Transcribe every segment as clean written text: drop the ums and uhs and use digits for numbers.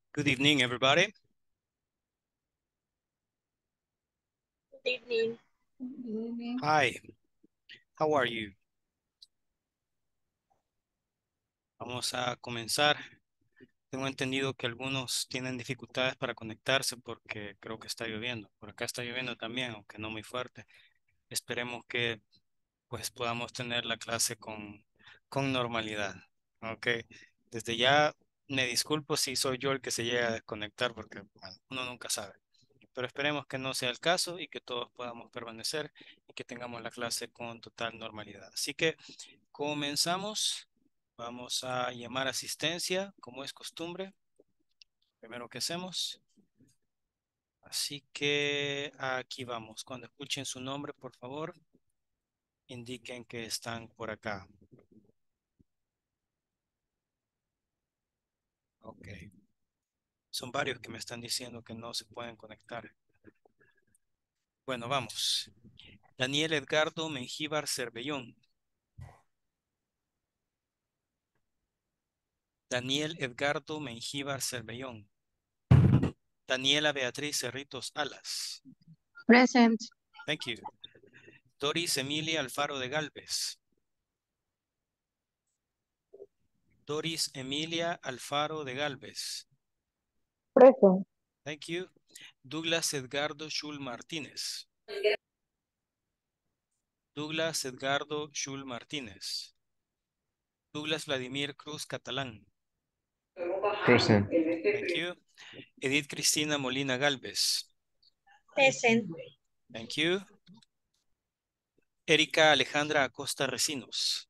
Good evening, everybody. Good evening. Good evening. Hi, how are you? Vamos a comenzar. Tengo entendido que algunos tienen dificultades para conectarse porque creo que está lloviendo. Por acá está lloviendo también, aunque no muy fuerte. Esperemos que pues podamos tener la clase con normalidad. Ok. Desde ya me disculpo si soy yo el que se llega a desconectar porque bueno, uno nunca sabe. Pero esperemos que no sea el caso y que todos podamos permanecer y que tengamos la clase con total normalidad. Así que comenzamos. Vamos a llamar asistencia, como es costumbre. Primero que hacemos. Así que aquí vamos. Cuando escuchen su nombre, por favor, indiquen que están por acá. Ok. Son varios que me están diciendo que no se pueden conectar. Bueno, vamos. Daniel Edgardo Mengíbar Cervellón. Daniel Edgardo Mengíbar Cervellón. Daniela Beatriz Cerritos Alas. Present. Thank you. Doris Emilia Alfaro de Galvez. Doris Emilia Alfaro de Galvez. Present. Thank you. Douglas Edgardo Schul Martínez. Douglas Edgardo Schul Martínez. Douglas Vladimir Cruz Catalán. Present. Thank you. Edith Cristina Molina Galvez. Present. Thank you. Erika Alejandra Acosta Recinos.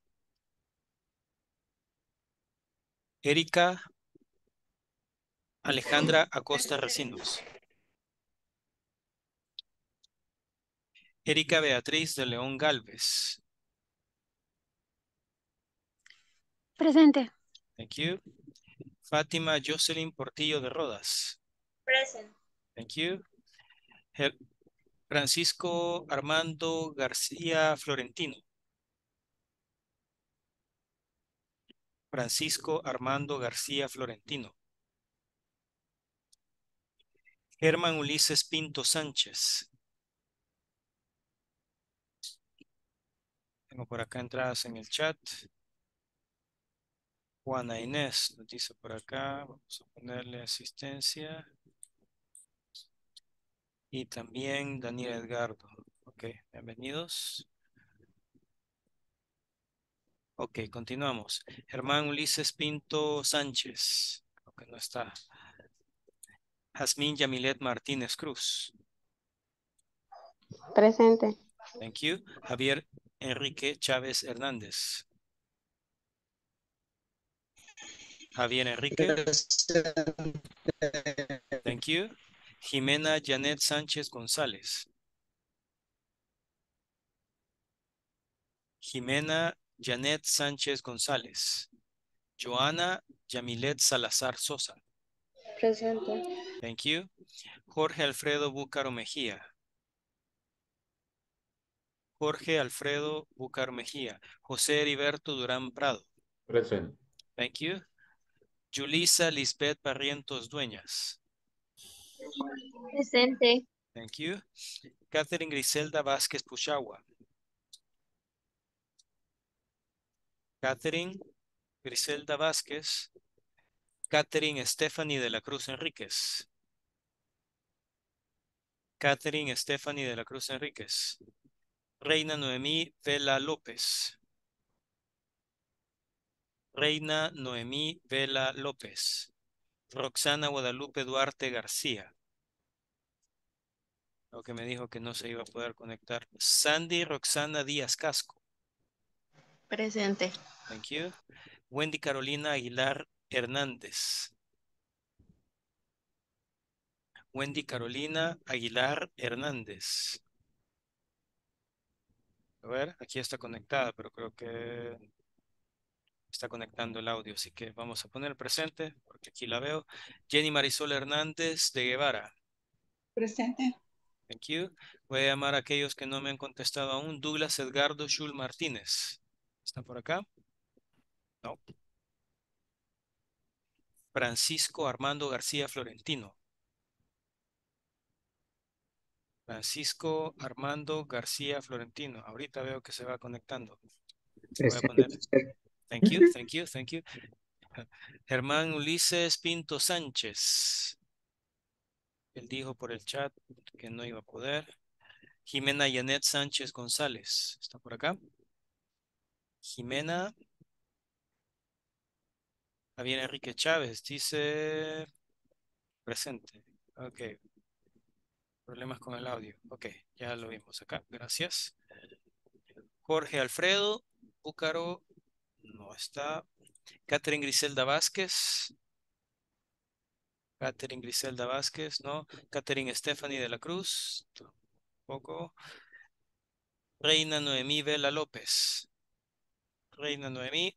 Erika Alejandra Acosta Recinos. Erika Beatriz de León Galvez. Presente. Thank you. Fátima Jocelyn Portillo de Rodas. Present. Thank you. Francisco Armando García Florentino. Francisco Armando García Florentino. Germán Ulises Pinto Sánchez. Tengo por acá entradas en el chat. Juana Inés nos dice por acá. Vamos a ponerle asistencia. Y también Daniel Edgardo. Ok, bienvenidos. Ok, continuamos. Germán Ulises Pinto Sánchez. Creo que no está. Jazmín Yamilet Martínez Cruz. Presente. Thank you. Javier Enrique Chávez Hernández. Javier Enrique. Thank you. Jimena Janet Sánchez González. Jimena Janet Sánchez González. Joana Yamilet Salazar Sosa. Presente. Thank you. Jorge Alfredo Búcaro Mejía. Jorge Alfredo Búcaro Mejía. José Heriberto Durán Prado. Present. Thank you. Julisa Lisbeth Barrientos Dueñas. Presente. Thank you. Catherine Griselda Vázquez Puchagua. Catherine Griselda Vázquez. Catherine Stephanie de la Cruz Enríquez. Catherine Stephanie de la Cruz Enríquez. Reina Noemí Vela López. Reina Noemí Vela López. Roxana Guadalupe Duarte García. Lo que me dijo que no se iba a poder conectar. Sandy Roxana Díaz Casco. Presente. Thank you. Wendy Carolina Aguilar Hernández. Wendy Carolina Aguilar Hernández. A ver, aquí está conectada, pero creo que está conectando el audio, así que vamos a poner presente, porque aquí la veo. Jenny Marisol Hernández de Guevara. Presente. Thank you. Voy a llamar a aquellos que no me han contestado aún. Douglas Edgardo Schul Martínez. ¿Está por acá? No. Francisco Armando García Florentino. Francisco Armando García Florentino. Ahorita veo que se va conectando. Voy a Presente, poner. teacher. Thank you, thank you, thank you. Germán Ulises Pinto Sánchez. Él dijo por el chat que no iba a poder. Jimena Yanet Sánchez González. ¿Está por acá? Jimena. Javier Enrique Chávez. Dice presente. Ok. Problemas con el audio. Ok. Ya lo vimos acá. Gracias. Jorge Alfredo Búcaro. No está. Catherine Griselda Vázquez. Catherine Griselda Vázquez. No. Catherine Stephanie de la Cruz. Tampoco. Reina Noemí Vela López. Reina Noemí.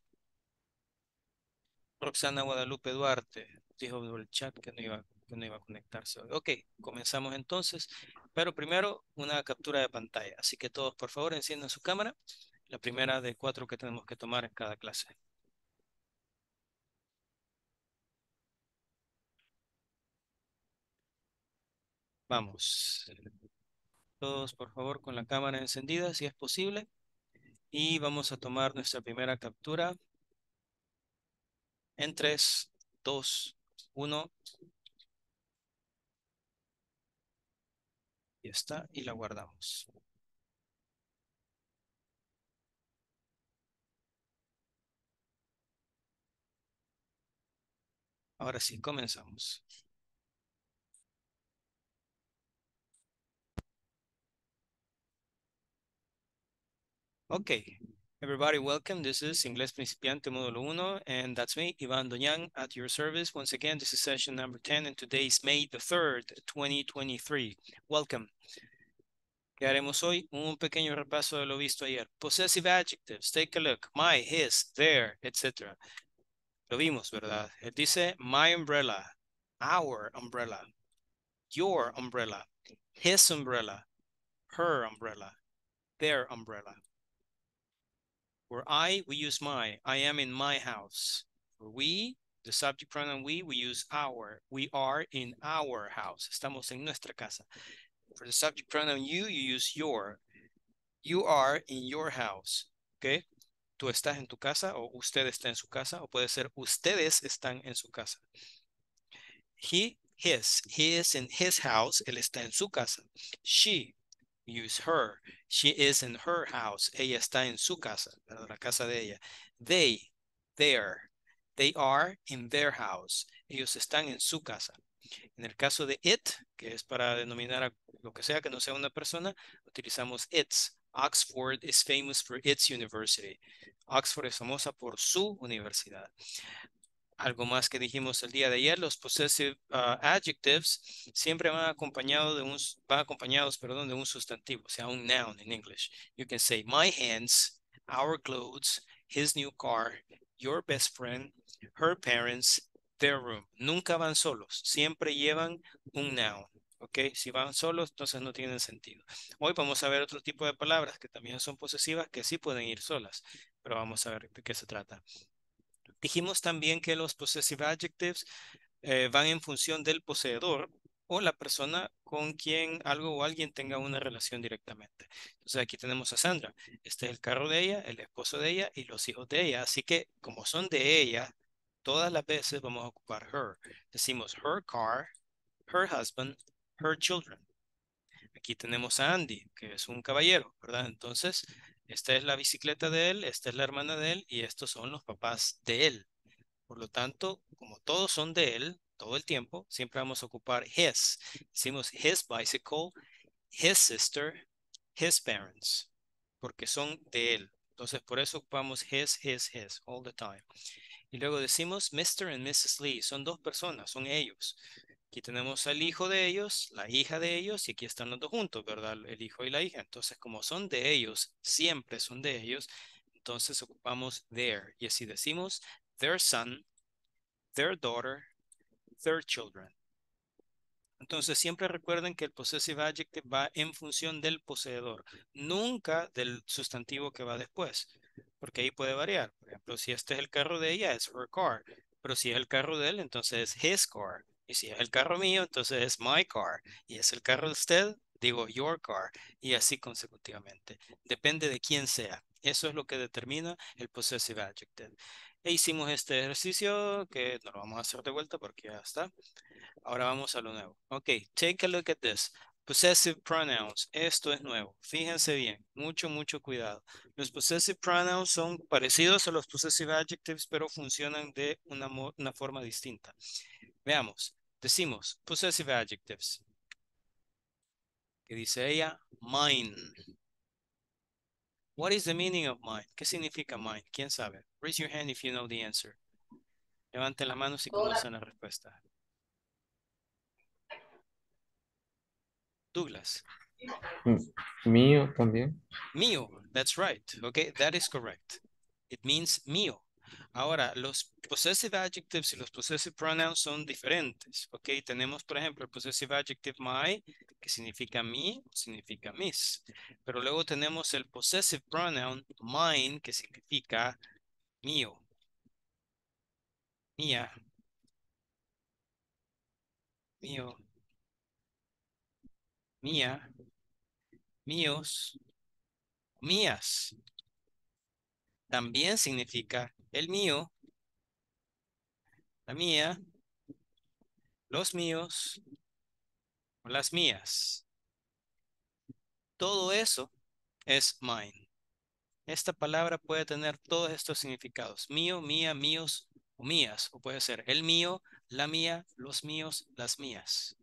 Roxana Guadalupe Duarte. Dijo por el chat que no iba a conectarse hoy. Ok, comenzamos entonces. Pero primero una captura de pantalla. Así que todos por favor enciendan su cámara. La primera de 4 que tenemos que tomar en cada clase. Vamos. Todos por favor con la cámara encendida si es posible. Y vamos a tomar nuestra primera captura en 3, 2, 1. Y está. Y la guardamos. Ahora sí, comenzamos. Okay, everybody, welcome. This is Inglés Principiante Módulo 1, and that's me, Iván Doñan, at your service. Once again, this is session number 10, and today is May the 3rd, 2023. Welcome. ¿Qué haremos hoy? Un pequeño repaso de lo visto ayer. Possessive adjectives, take a look. My, his, their, etc. Lo vimos, ¿verdad? Él dice my umbrella, our umbrella, your umbrella, his umbrella, her umbrella, their umbrella. For I, we use my. I am in my house. For we, the subject pronoun we use our. We are in our house. Estamos en nuestra casa. For the subject pronoun you use your. You are in your house. Okay? Tú estás en tu casa o usted está en su casa o puede ser ustedes están en su casa. He, his. He is in his house. Él está en su casa. She, use her. She is in her house. Ella está en su casa, ¿verdad? La casa de ella. They, their. They are in their house. Ellos están en su casa. En el caso de it, que es para denominar a lo que sea que no sea una persona, utilizamos its. Oxford is famous for its university. Oxford es famosa por su universidad. Algo más que dijimos el día de ayer, los possessive adjectives siempre van acompañados de un sustantivo, o sea, un noun en English. You can say my hands, our clothes, his new car, your best friend, her parents, their room. Nunca van solos, siempre llevan un noun. ¿Ok? Si van solos, entonces no tienen sentido. Hoy vamos a ver otro tipo de palabras que también son posesivas que sí pueden ir solas, pero vamos a ver de qué se trata. Dijimos también que los possessive adjectives van en función del poseedor o la persona con quien algo o alguien tenga una relación directamente. Entonces aquí tenemos a Sandra. Este es el carro de ella, el esposo de ella y los hijos de ella. Así que como son de ella, todas las veces vamos a ocupar her. Decimos her car, her husband, her children. Aquí tenemos a Andy, que es un caballero, ¿verdad? Entonces, esta es la bicicleta de él, esta es la hermana de él y estos son los papás de él. Por lo tanto, como todos son de él, todo el tiempo, siempre vamos a ocupar his. Decimos his bicycle, his sister, his parents, porque son de él. Entonces, por eso ocupamos his, all the time. Y luego decimos Mr. and Mrs. Lee, son dos personas, son ellos. Aquí tenemos al hijo de ellos, la hija de ellos, y aquí están los dos juntos, ¿verdad? El hijo y la hija. Entonces, como son de ellos, siempre son de ellos, entonces ocupamos their. Y así decimos their son, their daughter, their children. Entonces siempre recuerden que el possessive adjective va en función del poseedor, nunca del sustantivo que va después, porque ahí puede variar. Por ejemplo, si este es el carro de ella, es her car, Pero si es el carro de él, entonces es his car. Y si es el carro mío, entonces es my car. Y es el carro de usted, digo your car. Y así consecutivamente. Depende de quién sea. Eso es lo que determina el possessive adjective. E hicimos este ejercicio que no lo vamos a hacer de vuelta porque ya está. Ahora vamos a lo nuevo. Ok, take a look at this. Possessive pronouns. Esto es nuevo. Fíjense bien. Mucho, mucho cuidado. Los possessive pronouns son parecidos a los possessive adjectives, pero funcionan de una forma distinta. Veamos. Decimos possessive adjectives. ¿Qué dice ella? Mine. What is the meaning of mine? ¿Qué significa mine? ¿Quién sabe? Raise your hand if you know the answer. Levanten la mano si conocen la respuesta. Douglas. Mío también. Mío, that's right. Okay, that is correct. It means mío. Ahora, los possessive adjectives y los possessive pronouns son diferentes. Ok, tenemos, por ejemplo, el possessive adjective my, que significa mi, significa mis. Pero luego tenemos el possessive pronoun mine, que significa mío, mía, mío, mía, míos, mías. También significa el mío, la mía, los míos, o las mías. Todo eso es mine. Esta palabra puede tener todos estos significados. Mío, mía, míos o mías. O puede ser el mío, la mía, los míos, las mías.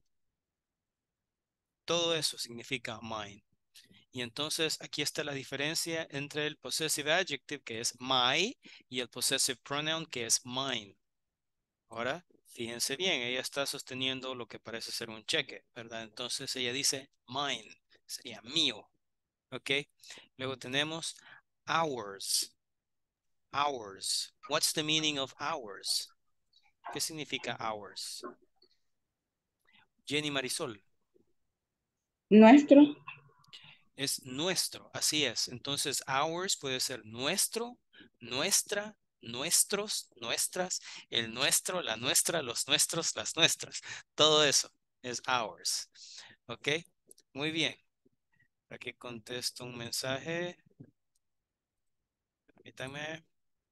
Todo eso significa mine. Y entonces aquí está la diferencia entre el possessive adjective, que es my, y el possessive pronoun, que es mine. Ahora, fíjense bien, ella está sosteniendo lo que parece ser un cheque, ¿verdad? Entonces ella dice mine, sería mío. ¿Ok? Luego tenemos hours. Hours. What's the meaning of hours? ¿Qué significa hours? Jenny Marisol. Nuestro. Es nuestro, así es. Entonces, ours puede ser nuestro, nuestra, nuestros, nuestras, el nuestro, la nuestra, los nuestros, las nuestras. Todo eso es ours. ¿Ok? Muy bien. Aquí contesto un mensaje. Permítame.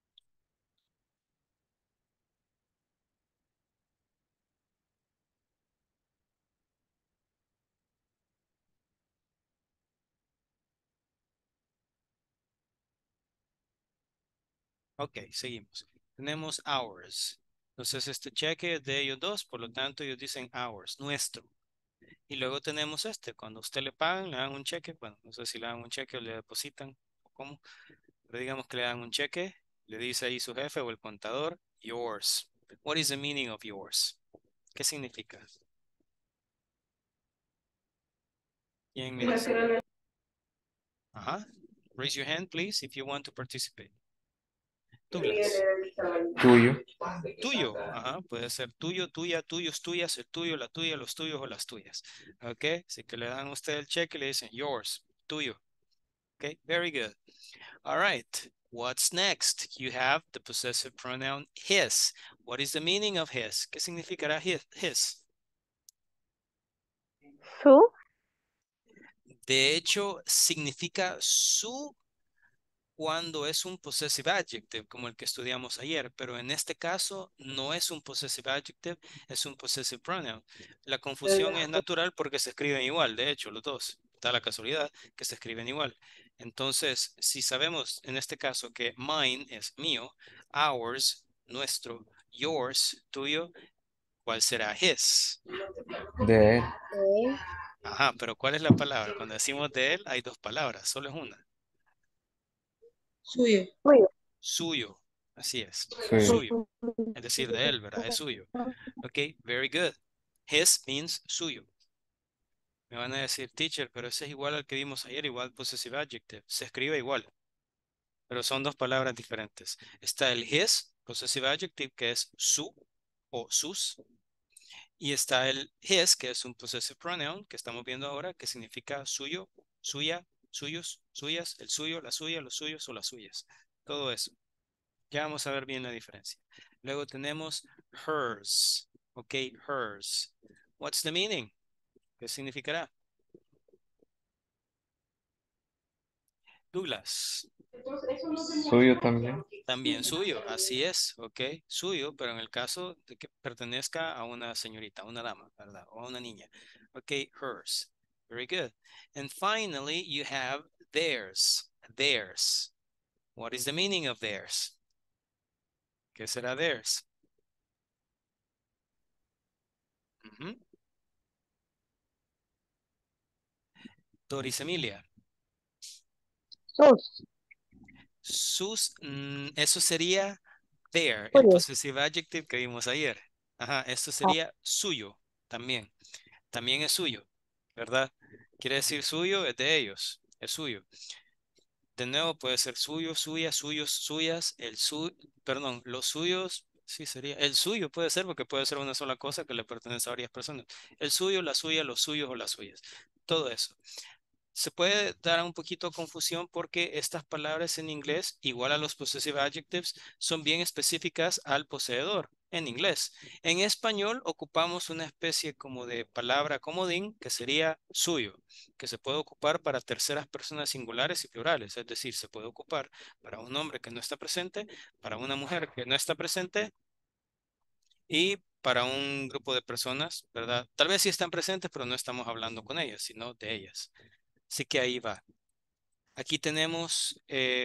Ok, seguimos. Tenemos hours. Entonces, este cheque es de ellos dos, por lo tanto, ellos dicen hours, nuestro. Y luego tenemos este, cuando a usted le pagan, le dan un cheque, bueno, no sé si le dan un cheque o le depositan, o cómo, pero digamos que le dan un cheque, le dice ahí su jefe o el contador, yours. What is the meaning of yours? ¿Qué significa? ¿Quién me dice? Ajá. Raise your hand, please, if you want to participate. Douglas. Tuyo. Tuyo, ajá, puede ser tuyo, tuya, tuyos, tuyas, el tuyo, la tuya, los tuyos o las tuyas. Ok, así que le dan a usted el cheque y le dicen yours, tuyo. Ok, very good. All right, what's next? You have the possessive pronoun his. What is the meaning of his? ¿Qué significará his? Su. De hecho, significa su cuando es un possessive adjective, como el que estudiamos ayer, pero en este caso no es un possessive adjective, es un possessive pronoun. La confusión es natural porque se escriben igual, de hecho, los dos. Da la casualidad que se escriben igual. Entonces, si sabemos en este caso que mine es mío, ours, nuestro, yours, tuyo, ¿cuál será his? De él. Ajá, pero ¿cuál es la palabra? Cuando decimos de él, hay dos palabras, solo es una. Suyo. Suyo, así es, Suyo. suyo. Es decir, de él, ¿verdad? Es suyo. Ok, very good. His means suyo. Me van a decir, teacher, pero ese es igual al que vimos ayer, igual possessive adjective. Se escribe igual, pero son dos palabras diferentes. Está el his, possessive adjective, que es su o sus. Y está el his, que es un possessive pronoun, que estamos viendo ahora, que significa suyo, suya, suyos, suyas, el suyo, la suya, los suyos o las suyas. Todo eso. Ya vamos a ver bien la diferencia. Luego tenemos hers. Ok, hers. What's the meaning? ¿Qué significará? Douglas. Suyo también. También suyo, así es, ok, suyo, pero en el caso de que pertenezca a una señorita, a una dama, ¿verdad? O a una niña. Ok, hers. Very good. And finally, you have theirs. Theirs. What is the meaning of theirs? ¿Qué será theirs? Ujú. Doris Emilia. Sus. Sus, eso sería their, el Oye. possessive adjective que vimos ayer. Ajá, esto sería suyo también. También es suyo, ¿verdad? Quiere decir suyo, es de ellos, es suyo. De nuevo puede ser suyo, suya, suyos, suyas, perdón, los suyos, sí sería, el suyo puede ser porque puede ser una sola cosa que le pertenece a varias personas. El suyo, la suya, los suyos o las suyas. Todo eso. Se puede dar un poquito de confusión porque estas palabras en inglés, igual a los possessive adjectives, son bien específicas al poseedor en inglés. En español ocupamos una especie como de palabra comodín que sería suyo, que se puede ocupar para terceras personas singulares y plurales, es decir, se puede ocupar para un hombre que no está presente, para una mujer que no está presente y para un grupo de personas, ¿verdad? Tal vez sí están presentes, pero no estamos hablando con ellas, sino de ellas. Así que ahí va. Aquí tenemos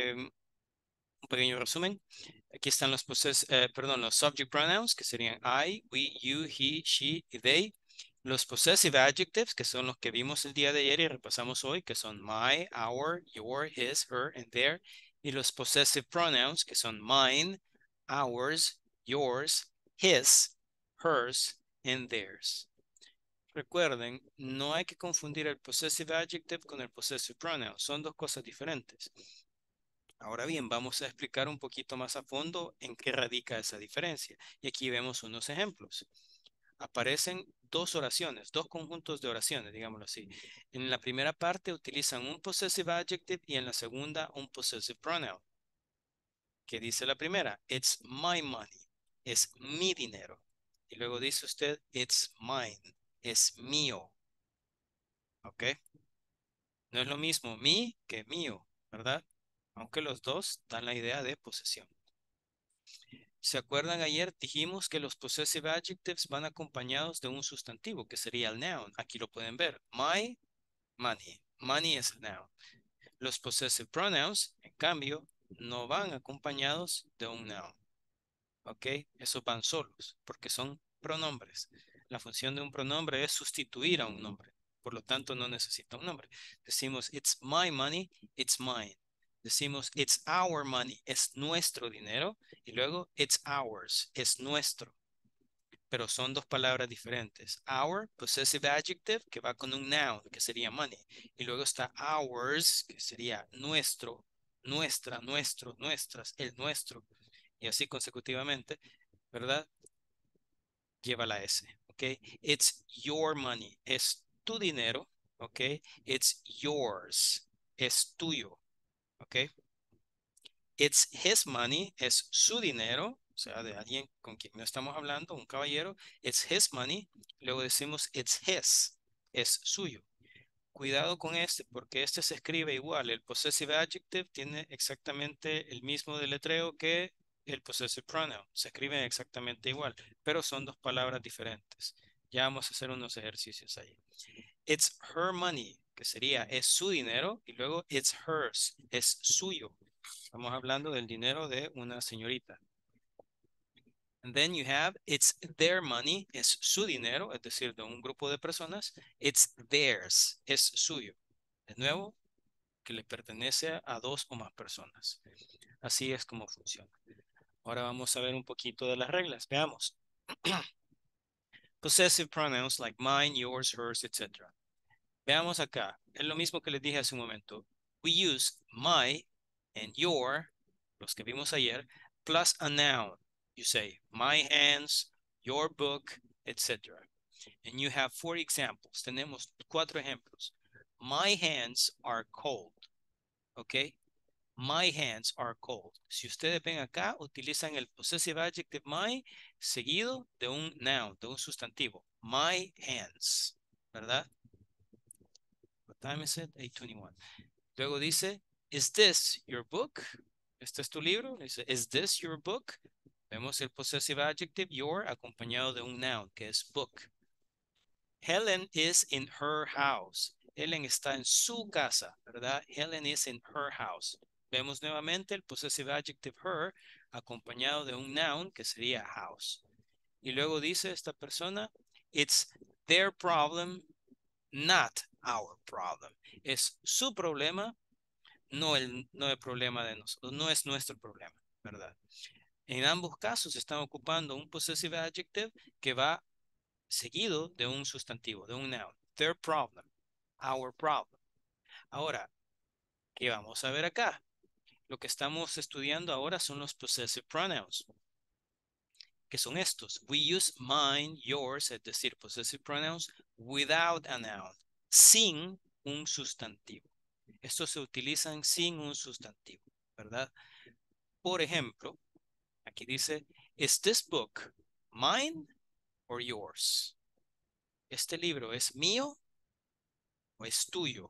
un pequeño resumen. Aquí están los subject pronouns, que serían I, we, you, he, she y they. Los possessive adjectives, que son los que vimos el día de ayer y repasamos hoy, que son my, our, your, his, her, and their. Y los possessive pronouns, que son mine, ours, yours, his, hers, and theirs. Recuerden, no hay que confundir el possessive adjective con el possessive pronoun. Son dos cosas diferentes. Ahora bien, vamos a explicar un poquito más a fondo en qué radica esa diferencia. Y aquí vemos unos ejemplos. Aparecen dos oraciones, dos conjuntos de oraciones, digámoslo así. En la primera parte utilizan un possessive adjective y en la segunda un possessive pronoun. ¿Qué dice la primera? It's my money. Es mi dinero. Y luego dice usted, it's mine. Es mío. ¿Ok? No es lo mismo mi que mío, ¿verdad? Aunque los dos dan la idea de posesión. ¿Se acuerdan ayer? Dijimos que los possessive adjectives van acompañados de un sustantivo, que sería el noun. Aquí lo pueden ver. My money. Money es el noun. Los possessive pronouns, en cambio, no van acompañados de un noun. ¿Ok? Esos van solos, porque son pronombres. La función de un pronombre es sustituir a un nombre. Por lo tanto, no necesita un nombre. Decimos, it's my money, it's mine. Decimos, it's our money, es nuestro dinero. Y luego, it's ours, es nuestro. Pero son dos palabras diferentes. Our, possessive adjective, que va con un noun, que sería money. Y luego está ours, que sería nuestro, nuestra, nuestro, nuestras, el nuestro. Y así consecutivamente, ¿verdad? Lleva la S, ¿ok? It's your money, es tu dinero, ¿ok? It's yours, es tuyo, ¿ok? It's his money, es su dinero, o sea, de alguien con quien no estamos hablando, un caballero. It's his money. Luego decimos it's his, es suyo. Cuidado con este, porque este se escribe igual. El possessive adjective tiene exactamente el mismo deletreo que el possessive pronoun. Se escriben exactamente igual, pero son dos palabras diferentes. Ya vamos a hacer unos ejercicios ahí. It's her money, que sería es su dinero, y luego it's hers, es suyo. Estamos hablando del dinero de una señorita. And then you have it's their money, es su dinero, es decir, de un grupo de personas. It's theirs, es suyo. De nuevo, que le pertenece a dos o más personas. Así es como funciona. Ahora vamos a ver un poquito de las reglas. Veamos. Possessive pronouns like mine, yours, hers, etc. Veamos acá. Es lo mismo que les dije hace un momento. We use my and your, los que vimos ayer, plus a noun. You say my hands, your book, etc. And you have 4 examples. Tenemos 4 ejemplos. My hands are cold. Okay? My hands are cold. Si ustedes ven acá, utilizan el possessive adjective my seguido de un noun, de un sustantivo. My hands, ¿verdad? What time is it? 8:21. Luego dice, is this your book? ¿Este es tu libro? Dice, is this your book? Vemos el possessive adjective your acompañado de un noun que es book. Helen is in her house. Helen está en su casa, ¿verdad? Helen is in her house. Vemos nuevamente el possessive adjective her acompañado de un noun que sería house. Y luego dice esta persona, it's their problem, not our problem. Es su problema, no el problema de nosotros, no es nuestro problema, ¿verdad? En ambos casos están ocupando un possessive adjective que va seguido de un sustantivo, de un noun. Their problem, our problem. Ahora, ¿qué vamos a ver acá? Lo que estamos estudiando ahora son los possessive pronouns. ¿Qué son estos? We use mine, yours, es decir, possessive pronouns, without a noun, sin un sustantivo. Estos se utilizan sin un sustantivo, ¿verdad? Por ejemplo, aquí dice, is this book mine or yours? ¿Este libro es mío o es tuyo?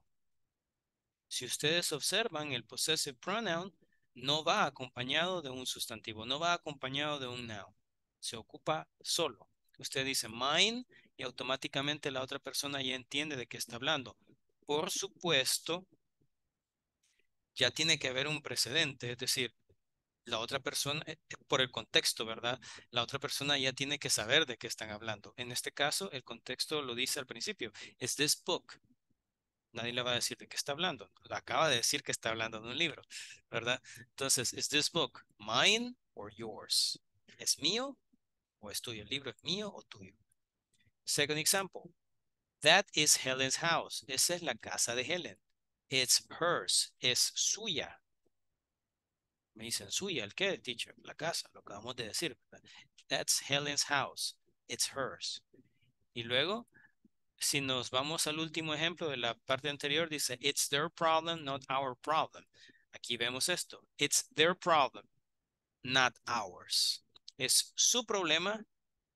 Si ustedes observan, el possessive pronoun no va acompañado de un sustantivo, no va acompañado de un noun. Se ocupa solo. Usted dice mine y automáticamente la otra persona ya entiende de qué está hablando. Por supuesto, ya tiene que haber un precedente, es decir, la otra persona, por el contexto, ¿verdad? La otra persona ya tiene que saber de qué están hablando. En este caso, el contexto lo dice al principio. Is this book? Nadie le va a decir de qué está hablando. Acaba de decir que está hablando de un libro, ¿verdad? Entonces, ¿is this book mine or yours? ¿Es mío o es tuyo? ¿El libro es mío o tuyo? Second example. That is Helen's house. Esa es la casa de Helen. It's hers. Es suya. Me dicen suya. ¿El qué, teacher? La casa. Lo acabamos de decir, ¿verdad? That's Helen's house. It's hers. Y luego, si nos vamos al último ejemplo de la parte anterior, dice, it's their problem, not our problem. Aquí vemos esto. It's their problem, not ours. Es su problema,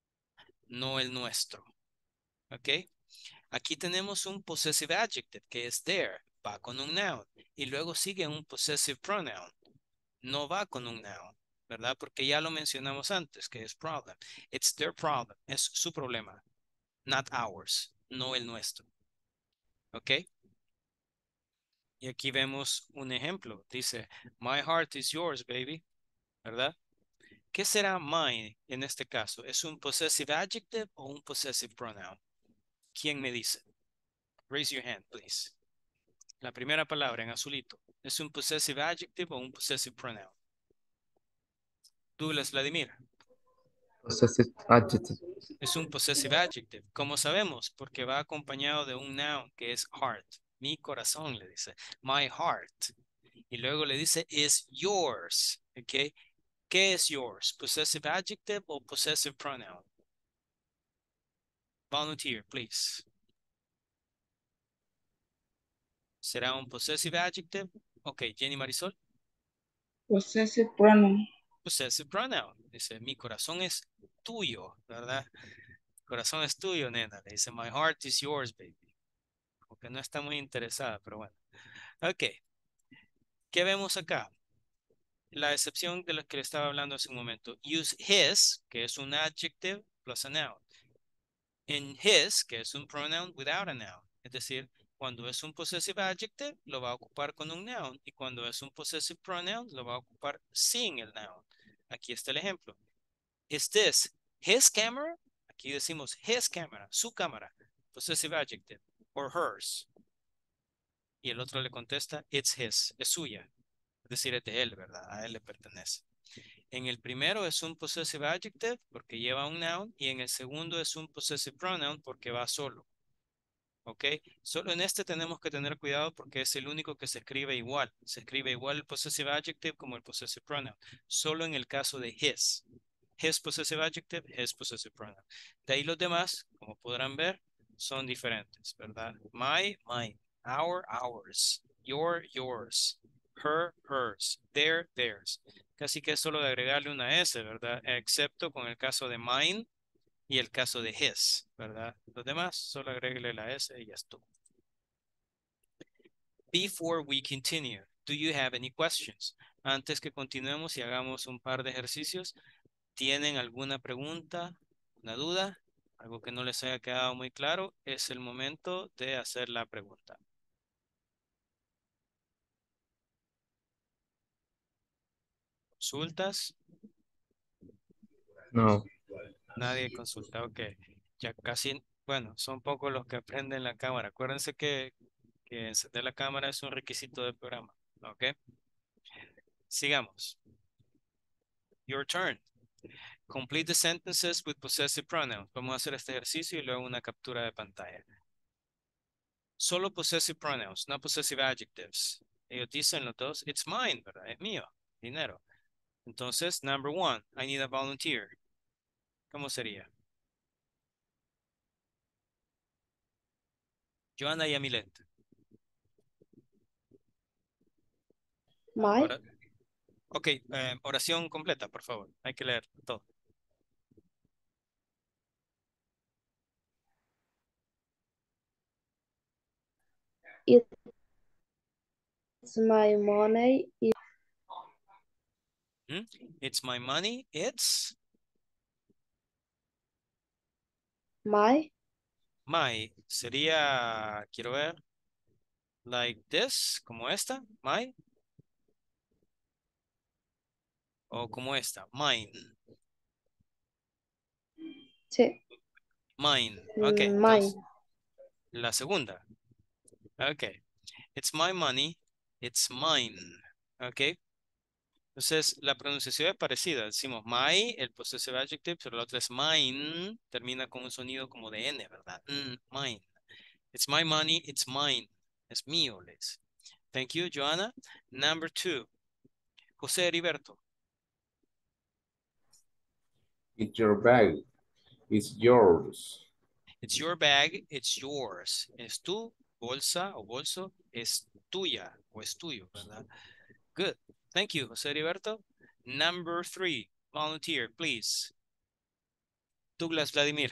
no el nuestro. ¿Ok? Aquí tenemos un possessive adjective que es their, va con un noun. Y luego sigue un possessive pronoun. No va con un noun, ¿verdad? Porque ya lo mencionamos antes, que es problem. It's their problem, es su problema, not ours, no el nuestro. ¿Ok? Y aquí vemos un ejemplo. Dice, my heart is yours, baby. ¿Verdad? ¿Qué será mine en este caso? ¿Es un possessive adjective o un possessive pronoun? ¿Quién me dice? Raise your hand, please. La primera palabra en azulito. ¿Es un possessive adjective o un possessive pronoun? Douglas Vladimir. Possessive adjective. Es un possessive adjective. ¿Cómo sabemos? Porque va acompañado de un noun que es heart. Mi corazón, le dice. My heart. Y luego le dice is yours. ¿Ok? ¿Qué es yours? Possessive adjective o possessive pronoun? Volunteer, please. ¿Será un possessive adjective? Ok, Jenny Marisol. Possessive pronoun. Possessive pronoun. Dice, mi corazón es tuyo, ¿verdad? Mi corazón es tuyo, nena. Le dice, my heart is yours, baby. Porque no está muy interesada, pero bueno. Ok. ¿Qué vemos acá? La excepción de la que le estaba hablando hace un momento. Use his, que es un adjective plus a noun. En his, que es un pronoun without a noun. Es decir, cuando es un possessive adjective, lo va a ocupar con un noun. Y cuando es un possessive pronoun, lo va a ocupar sin el noun. Aquí está el ejemplo. Is this his camera? Aquí decimos his camera, su cámara. Possessive adjective. Or hers. Y el otro le contesta, it's his, es suya. Es decir, es de él, ¿verdad? A él le pertenece. En el primero es un possessive adjective porque lleva un noun y en el segundo es un possessive pronoun porque va solo. ¿Ok? Solo en este tenemos que tener cuidado porque es el único que se escribe igual. Se escribe igual el possessive adjective como el possessive pronoun. Solo en el caso de his. His possessive adjective, his possessive pronoun. De ahí los demás, como podrán ver, son diferentes, ¿verdad? My, mine. Our, ours. Your, yours. her, hers, their, theirs. Casi que es solo de agregarle una S, ¿verdad? Excepto con el caso de mine y el caso de his, ¿verdad? Los demás, solo agreguele la S y ya estuvo. Before we continue, do you have any questions? Antes que continuemos y hagamos un par de ejercicios, ¿tienen alguna pregunta, una duda? Algo que no les haya quedado muy claro, es el momento de hacer la pregunta. ¿Consultas? No. Nadie consulta, ok. Ya casi, bueno, son pocos los que prenden la cámara. Acuérdense que encender la cámara es un requisito del programa, ok. Sigamos. Your turn. Complete the sentences with possessive pronouns. Vamos a hacer este ejercicio y luego una captura de pantalla. Solo possessive pronouns, no possessive adjectives. Ellos dicen los dos, it's mine, ¿verdad? Es mío, dinero. Entonces, number one, I need a volunteer. ¿Cómo sería? Joana y Amilet. My, Ahora, ok, oración completa, por favor. Hay que leer todo. it's my money. ¿Mm? It's my money, it's My, my. Sería, quiero ver, like this, como esta, my, o como esta, mine, sí, mine. Ok, mine. entonces, la segunda. Ok, it's my money, it's mine. Ok, entonces la pronunciación es parecida. Decimos my, el possessive adjective, pero la otra es mine, termina con un sonido como de N, ¿verdad? Mine. It's my money, it's mine. Es mío, les. Thank you, Joanna. Number two, José Heriberto. It's your bag. It's yours. It's your bag, it's yours. Es tu bolsa o bolso, es tuya o es tuyo, ¿verdad? Good. Thank you, José Heriberto. Number three, volunteer, please. Douglas Vladimir.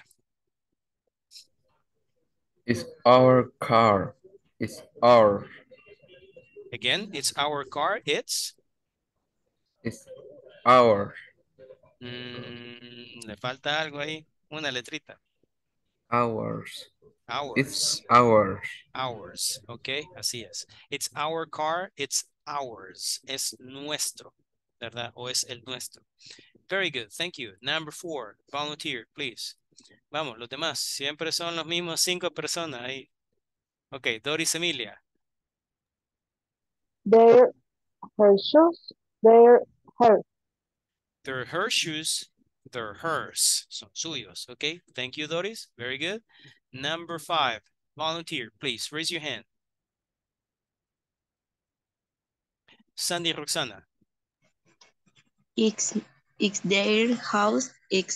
It's our car. It's our. Again, it's our car, it's. It's our. Le falta algo ahí, una letrita. Ours. It's Ours. ours. Ours, ok, así es. It's our car, it's ours. Es nuestro, ¿verdad? O es el nuestro. Very good, thank you. Number four, volunteer, please. Vamos, los demás, siempre son los mismos 5 personas ahí. Ok, Doris Emilia. They're her shoes, they're her. They're her shoes, they're hers. Son suyos, ok. Thank you, Doris. Very good. Number five, volunteer, please, raise your hand. Sandy Roxana. It's it's their house,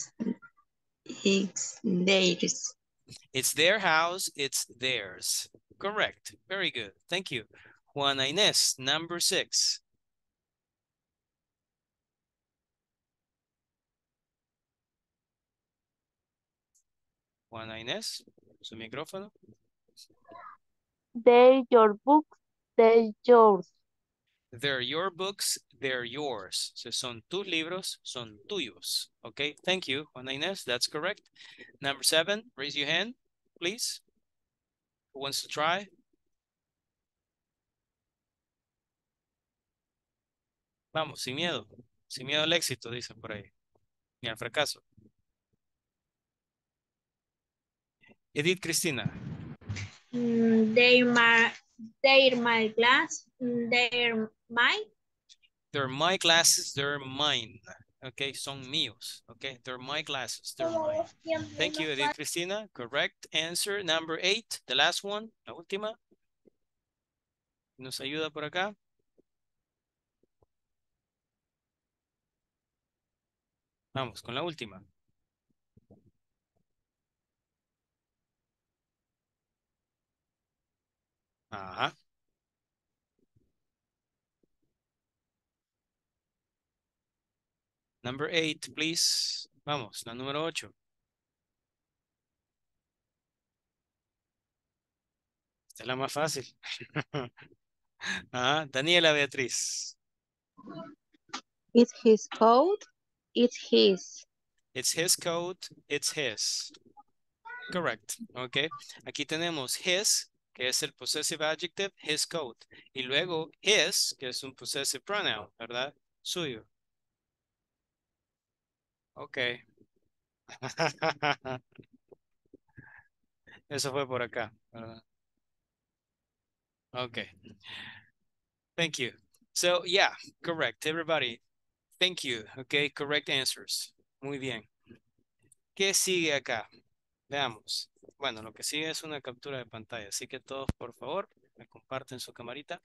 it's theirs. It's their house, it's theirs. Correct. Very good. Thank you. Juana Inés, number six. Juana Inés, su micrófono. They're your books, they're yours. They're your books, they're yours. So son tus libros, son tuyos. Okay, thank you, Juana Inés. That's correct. Number seven, raise your hand, please. Who wants to try? Vamos, sin miedo. Sin miedo al éxito, dicen por ahí. Ni al fracaso. Edith Cristina. They're my glass, they're mine. They're my glasses, they're mine. Okay, son míos. Okay, they're my glasses, they're mine. Thank you, Edith Cristina. Correct answer. Number eight, the last one, la última. ¿Nos ayuda por acá? Vamos con la última. Ajá. Number 8, please. Vamos, la número 8. Esta es la más fácil. Ah, Daniela Beatriz. It's his coat. It's his. It's his coat. It's his. Correct. Ok. Aquí tenemos his, que es el possessive adjective, his coat. Y luego his, que es un possessive pronoun, ¿verdad? Suyo. Ok. Eso fue por acá, ¿verdad? Ok. Thank you. So, yeah, correct. Everybody, thank you. Okay, correct answers. Muy bien. ¿Qué sigue acá? Veamos. Bueno, lo que sigue es una captura de pantalla, así que todos, por favor, me comparten su camarita.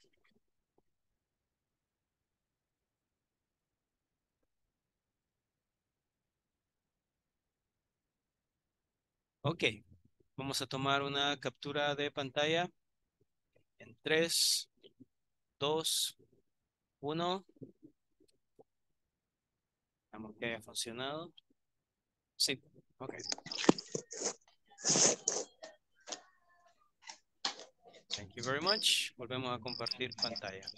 Ok, vamos a tomar una captura de pantalla en 3, 2, 1. Esperamos que haya funcionado. Sí, ok. Thank you very much. Volvemos a compartir pantalla.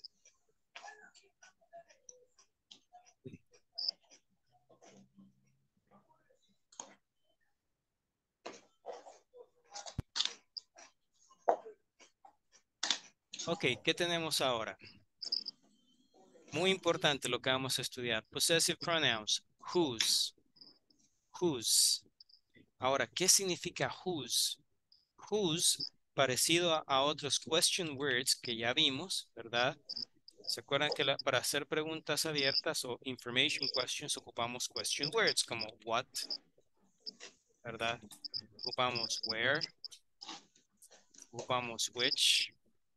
Ok, ¿qué tenemos ahora? Muy importante lo que vamos a estudiar. Possessive pronouns. Whose. Whose. Ahora, ¿qué significa whose? Whose, parecido a otros question words que ya vimos, ¿verdad? ¿Se acuerdan que para hacer preguntas abiertas o information questions ocupamos question words como what, ¿verdad? Ocupamos where, ocupamos which,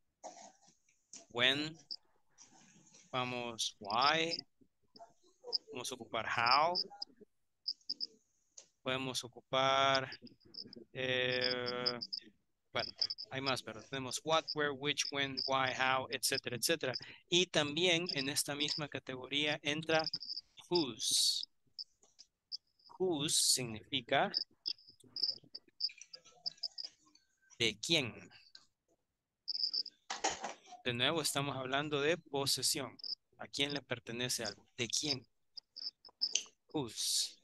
when, ocupamos why, vamos a ocupar how, podemos ocupar, bueno, hay más, pero tenemos what, where, which, when, why, how, etcétera, etcétera. Y también en esta misma categoría entra whose. Whose significa de quién. De nuevo estamos hablando de posesión. ¿A quién le pertenece algo? ¿De quién? Whose.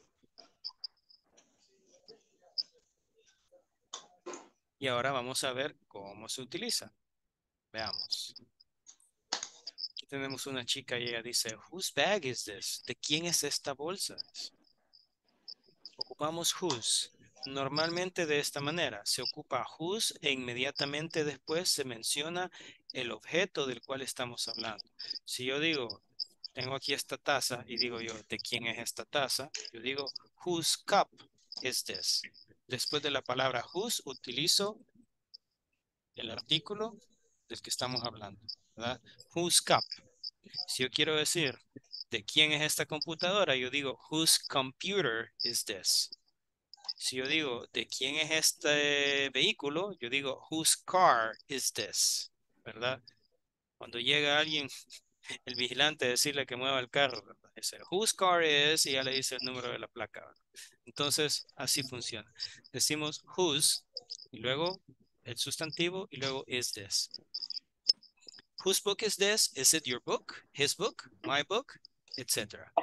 Y ahora vamos a ver cómo se utiliza. Veamos. Aquí tenemos una chica y ella dice, whose bag is this? ¿De quién es esta bolsa? Ocupamos whose. Normalmente de esta manera. Se ocupa whose e inmediatamente después se menciona el objeto del cual estamos hablando. Si yo digo, tengo aquí esta taza y digo yo, ¿de quién es esta taza? Yo digo, whose cup is this? Después de la palabra whose utilizo el artículo del que estamos hablando, ¿verdad? Whose cup. Si yo quiero decir, ¿de quién es esta computadora? Yo digo, whose computer is this? Si yo digo, ¿de quién es este vehículo? Yo digo, whose car is this? ¿Verdad? Cuando llega alguien, el vigilante, decirle que mueva el carro, ¿verdad? Dice, whose car is, y ya le dice el número de la placa, ¿verdad? Entonces, así funciona. Decimos whose, y luego el sustantivo, y luego is this. Whose book is this? Is it your book? His book? My book? Etcétera.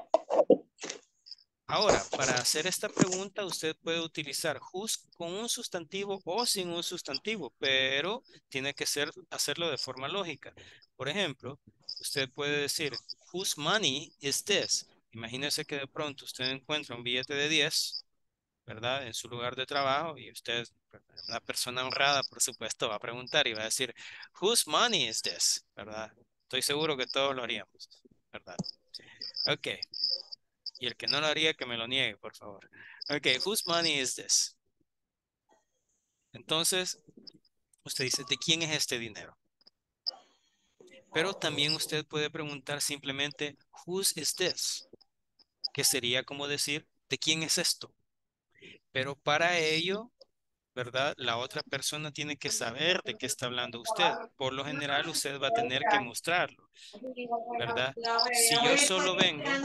Ahora, para hacer esta pregunta, usted puede utilizar whose con un sustantivo o sin un sustantivo, pero tiene que hacerlo de forma lógica. Por ejemplo, usted puede decir, whose money is this? Imagínese que de pronto usted encuentra un billete de 10, ¿verdad? En su lugar de trabajo y usted, una persona honrada, por supuesto, va a preguntar y va a decir, whose money is this? ¿Verdad? Estoy seguro que todos lo haríamos, ¿verdad? Ok. Y el que no lo haría, que me lo niegue, por favor. Ok, whose money is this? Entonces, usted dice, ¿de quién es este dinero? Pero también usted puede preguntar simplemente, whose is this? Que sería como decir, ¿de quién es esto? Pero para ello, ¿verdad? La otra persona tiene que saber de qué está hablando usted. Por lo general, usted va a tener que mostrarlo, ¿verdad? Si yo solo vengo,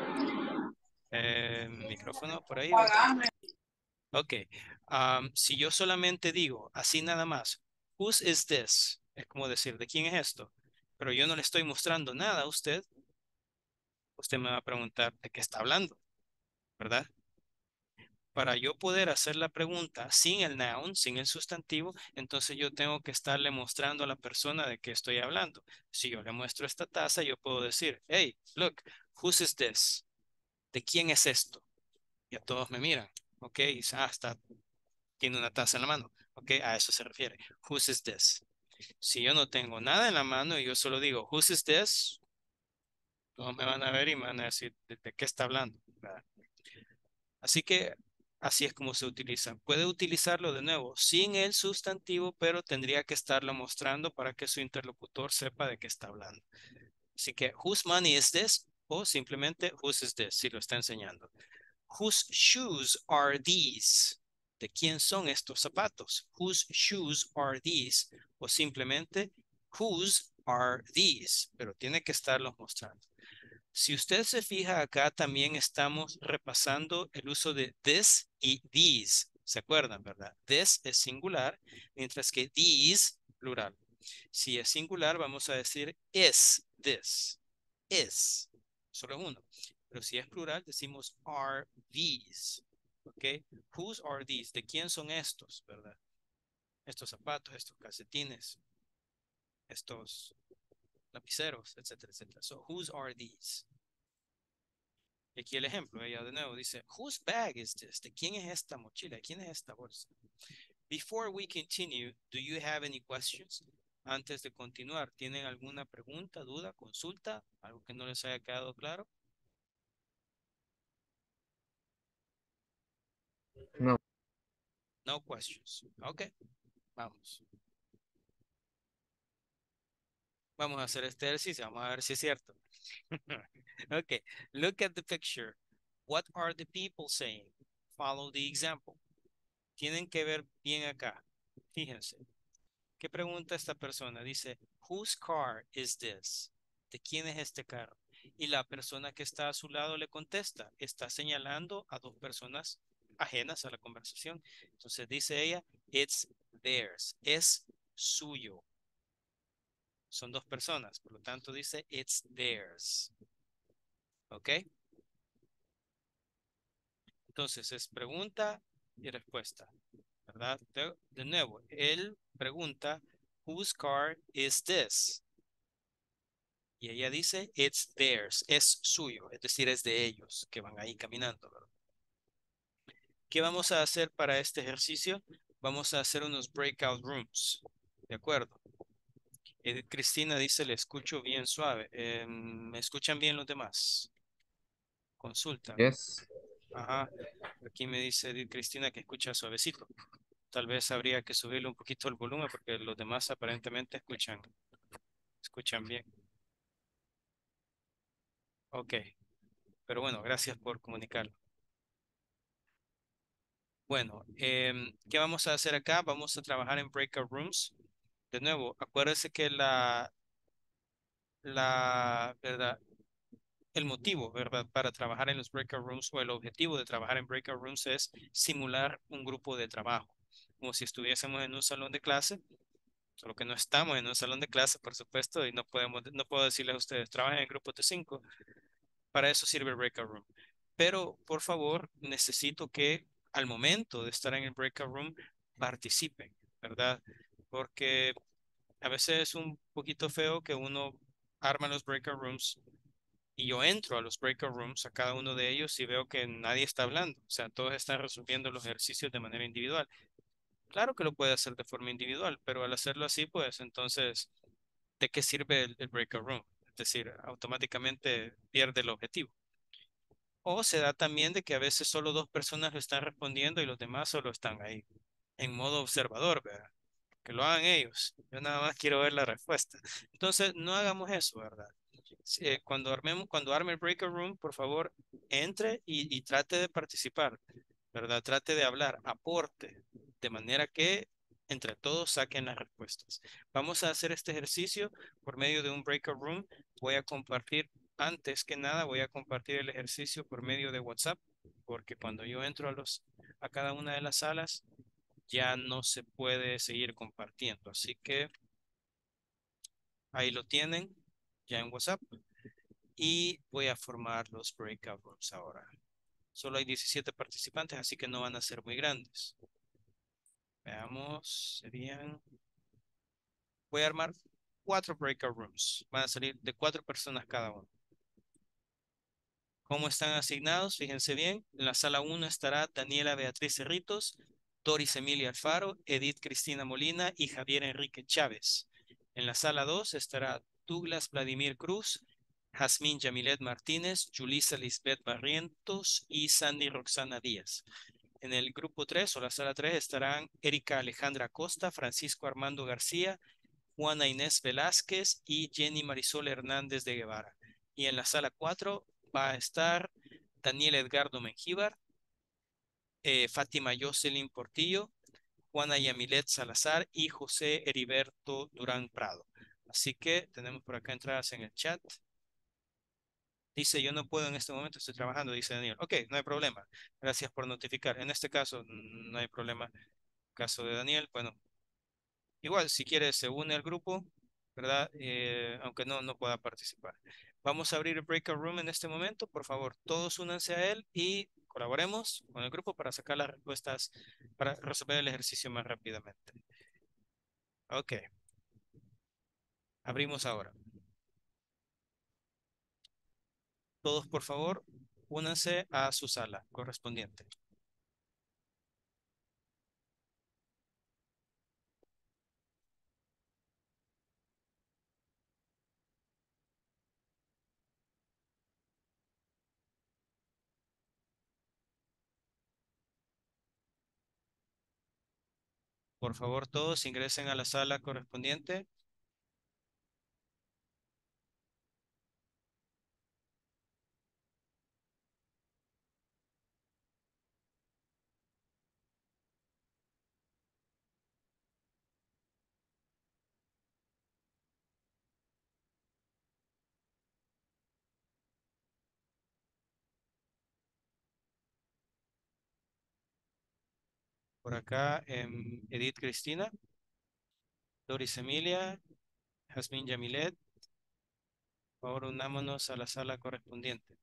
micrófono por ahí, ¿verdad? Ok. Si yo solamente digo así nada más, whose is this? Es como decir, ¿de quién es esto? Pero yo no le estoy mostrando nada a usted. Usted me va a preguntar de qué está hablando, ¿verdad? Para yo poder hacer la pregunta sin el noun, sin el sustantivo, entonces yo tengo que estarle mostrando a la persona de qué estoy hablando. Si yo le muestro esta taza, yo puedo decir, hey, look, whose is this? ¿De quién es esto? Y a todos me miran, ¿ok? Y dice, tiene una taza en la mano, ¿ok? A eso se refiere. Whose is this? Si yo no tengo nada en la mano y yo solo digo, whose is this? Todos me van a ver y me van a decir, ¿de qué está hablando? ¿Verdad? Así que así es como se utiliza. Puede utilizarlo de nuevo sin el sustantivo, pero tendría que estarlo mostrando para que su interlocutor sepa de qué está hablando. Así que, whose money is this? O simplemente, whose is this? Si lo está enseñando. Whose shoes are these? ¿De quién son estos zapatos? Whose shoes are these? O simplemente, whose are these? Pero tiene que estarlos mostrando. Si usted se fija acá, también estamos repasando el uso de this y these. ¿Se acuerdan, verdad? This es singular, mientras que these, plural. Si es singular, vamos a decir is this. Is. Solo uno. Pero si es plural, decimos are these. ¿Ok? Whose are these? ¿De quién son estos, verdad? Estos zapatos, estos calcetines, estos lapiceros, etcétera, etcétera. So, whose are these? Y aquí el ejemplo, ella de nuevo dice, whose bag is this? ¿De quién es esta mochila? ¿De quién es esta bolsa? Before we continue, do you have any questions? Antes de continuar, ¿tienen alguna pregunta, duda, consulta? ¿Algo que no les haya quedado claro? No. No questions. Ok, vamos. Vamos a hacer este ejercicio. Vamos a ver si es cierto. Ok, look at the picture. What are the people saying? Follow the example. Tienen que ver bien acá. Fíjense. ¿Qué pregunta esta persona? Dice, whose car is this? ¿De quién es este carro? Y la persona que está a su lado le contesta, está señalando a dos personas ajenas a la conversación. Entonces dice ella, it's theirs, es suyo. Son dos personas, por lo tanto dice, it's theirs. ¿Ok? Entonces es pregunta y respuesta, ¿verdad? De nuevo, él pregunta, whose car is this? Y ella dice, it's theirs, es suyo, es decir, es de ellos que van ahí caminando, ¿verdad? ¿Qué vamos a hacer para este ejercicio? Vamos a hacer unos breakout rooms, ¿de acuerdo? Cristina dice, le escucho bien suave. ¿Me escuchan bien los demás? Consulta. Yes. Ajá. Aquí me dice Cristina que escucha suavecito. Tal vez habría que subirle un poquito el volumen porque los demás aparentemente escuchan bien. Ok. Pero bueno, gracias por comunicarlo. Bueno, ¿qué vamos a hacer acá? Vamos a trabajar en breakout rooms. De nuevo, acuérdense que ¿verdad? El motivo, ¿verdad? Para trabajar en los breakout rooms o el objetivo de trabajar en breakout rooms es simular un grupo de trabajo, como si estuviésemos en un salón de clase, solo que no estamos en un salón de clase, por supuesto, y no puedo decirles a ustedes, trabajen en grupos de 5. Para eso sirve el breakout room. Pero, por favor, necesito que al momento de estar en el breakout room participen, ¿verdad? Porque a veces es un poquito feo que uno arma los breakout rooms y yo entro a los breakout rooms, a cada uno de ellos, y veo que nadie está hablando. O sea, todos están resolviendo los ejercicios de manera individual. Claro que lo puede hacer de forma individual, pero al hacerlo así, pues entonces, ¿de qué sirve el breakout room? Es decir, automáticamente pierde el objetivo. O se da también de que a veces solo dos personas lo están respondiendo y los demás solo están ahí en modo observador, ¿verdad? Que lo hagan ellos. Yo nada más quiero ver la respuesta. Entonces, no hagamos eso, ¿verdad? Cuando arme el breakout room, por favor, entre y trate de participar, ¿verdad? Trate de hablar, aporte, de manera que entre todos saquen las respuestas. Vamos a hacer este ejercicio por medio de un breakout room. Voy a compartir, antes que nada, voy a compartir el ejercicio por medio de WhatsApp, porque cuando yo entro a cada una de las salas, ya no se puede seguir compartiendo. Así que ahí lo tienen, ya en WhatsApp. Y voy a formar los breakout rooms ahora. Solo hay 17 participantes, así que no van a ser muy grandes. Veamos, voy a armar 4 breakout rooms. Van a salir de 4 personas cada uno. ¿Cómo están asignados? Fíjense bien. En la sala 1 estará Daniela Beatriz Cerritos, Doris Emilia Alfaro, Edith Cristina Molina y Javier Enrique Chávez. En la sala 2 estará Douglas Vladimir Cruz, Jazmín Yamilet Martínez, Julissa Lisbeth Barrientos y Sandy Roxana Díaz. En el grupo 3 o la sala 3 estarán Erika Alejandra Costa, Francisco Armando García, Juana Inés Velázquez y Jenny Marisol Hernández de Guevara. Y en la sala 4 va a estar Daniel Edgardo Mengíbar, Fátima Jocelyn Portillo, Juana Yamilet Salazar y José Heriberto Durán Prado. Así que tenemos por acá entradas en el chat. Dice, yo no puedo en este momento, estoy trabajando, dice Daniel. Ok, no hay problema. Gracias por notificar. En este caso, no hay problema. Caso de Daniel, bueno, igual si quiere se une al grupo, ¿verdad? Aunque no pueda participar. Vamos a abrir el breakout room en este momento. Por favor, todos únanse a él y colaboremos con el grupo para sacar las respuestas, para resolver el ejercicio más rápidamente. Ok, abrimos ahora. Todos, por favor, únanse a su sala correspondiente. Por favor, todos ingresen a la sala correspondiente. Por acá, Edith Cristina, Doris Emilia, Jazmín Yamilet. Por favor, unámonos a la sala correspondiente.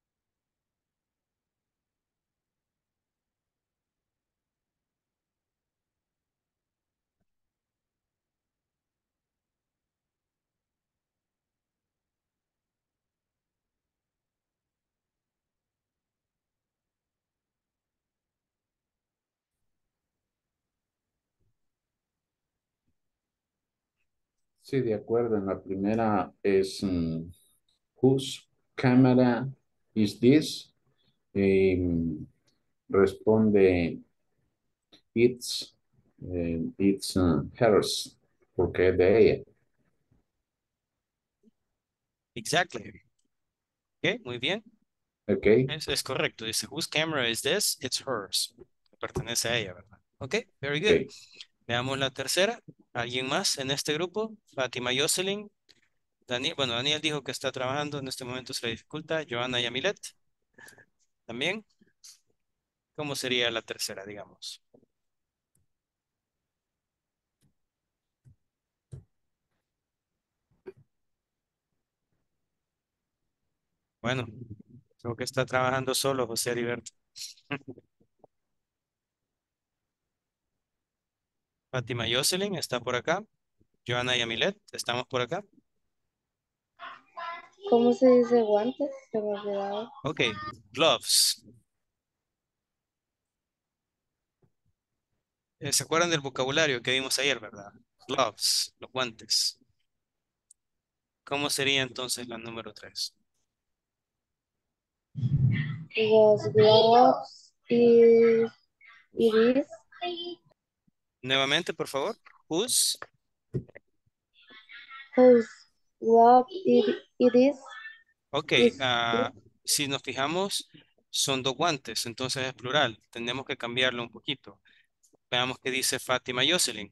Sí, de acuerdo. En la primera es whose camera is this? Responde it's hers, porque es de ella. Exactly. Ok, muy bien. Ok, Es correcto. Dice, whose camera is this? It's hers. Pertenece a ella, ¿verdad? Ok, very good. ok. Veamos la tercera. ¿Alguien más en este grupo? Fátima Jocelyn. Daniel, bueno, Daniel dijo que está trabajando. En este momento se le dificulta. Joana Yamilet. También. ¿Cómo sería la tercera, digamos? Bueno, creo que está trabajando solo José Heriberto. Fátima Jocelyn está por acá. Joana Yamilet, estamos por acá. ¿Cómo se dice guantes? Se me olvidaba. Ok, gloves. ¿Se acuerdan del vocabulario que vimos ayer, verdad? Gloves, los guantes. ¿Cómo sería entonces la número 3? Los gloves it is. Nuevamente, por favor. Whose? Whose glove it is. Ok, Is si nos fijamos, son dos guantes, entonces es plural. Tenemos que cambiarlo un poquito. Veamos qué dice Fátima Jocelyn.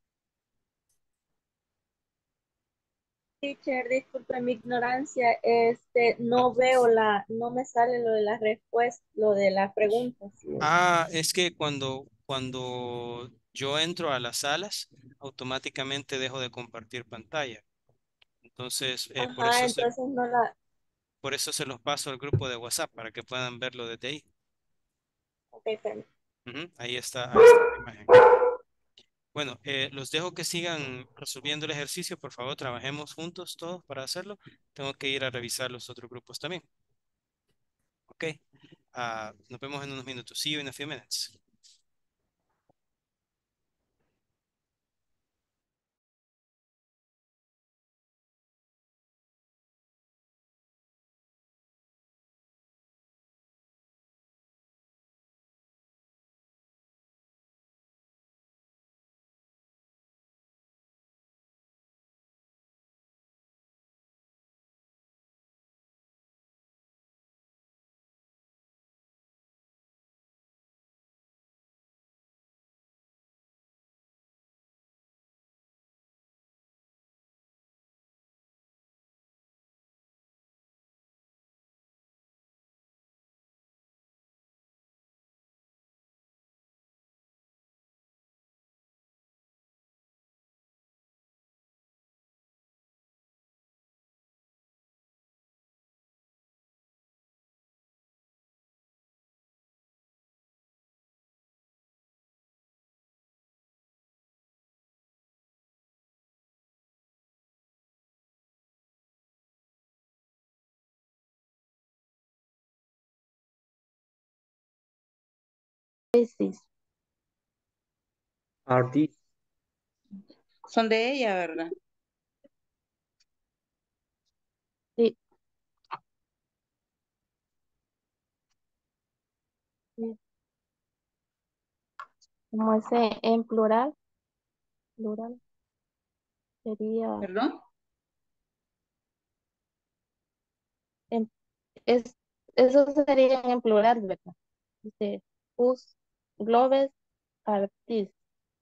Teacher, disculpe mi ignorancia, no veo no me sale lo de las respuestas, lo de las preguntas. Es que cuando yo entro a las salas, automáticamente dejo de compartir pantalla. Entonces, Ajá, entonces no la, por eso se los paso al grupo de WhatsApp para que puedan verlo desde ahí. ok, permítame. Ujú, ahí está la imagen. Bueno, los dejo que sigan resolviendo el ejercicio. Por favor, trabajemos juntos todos para hacerlo. Tengo que ir a revisar los otros grupos también. Ok. Nos vemos en unos minutos. See you in a few minutes. Places. Are these? Son de ella, ¿verdad? Sí, sí. Como ese en plural sería, ¿Perdón? en, es, eso sería en plural, ¿verdad? Dice, whose globes are these?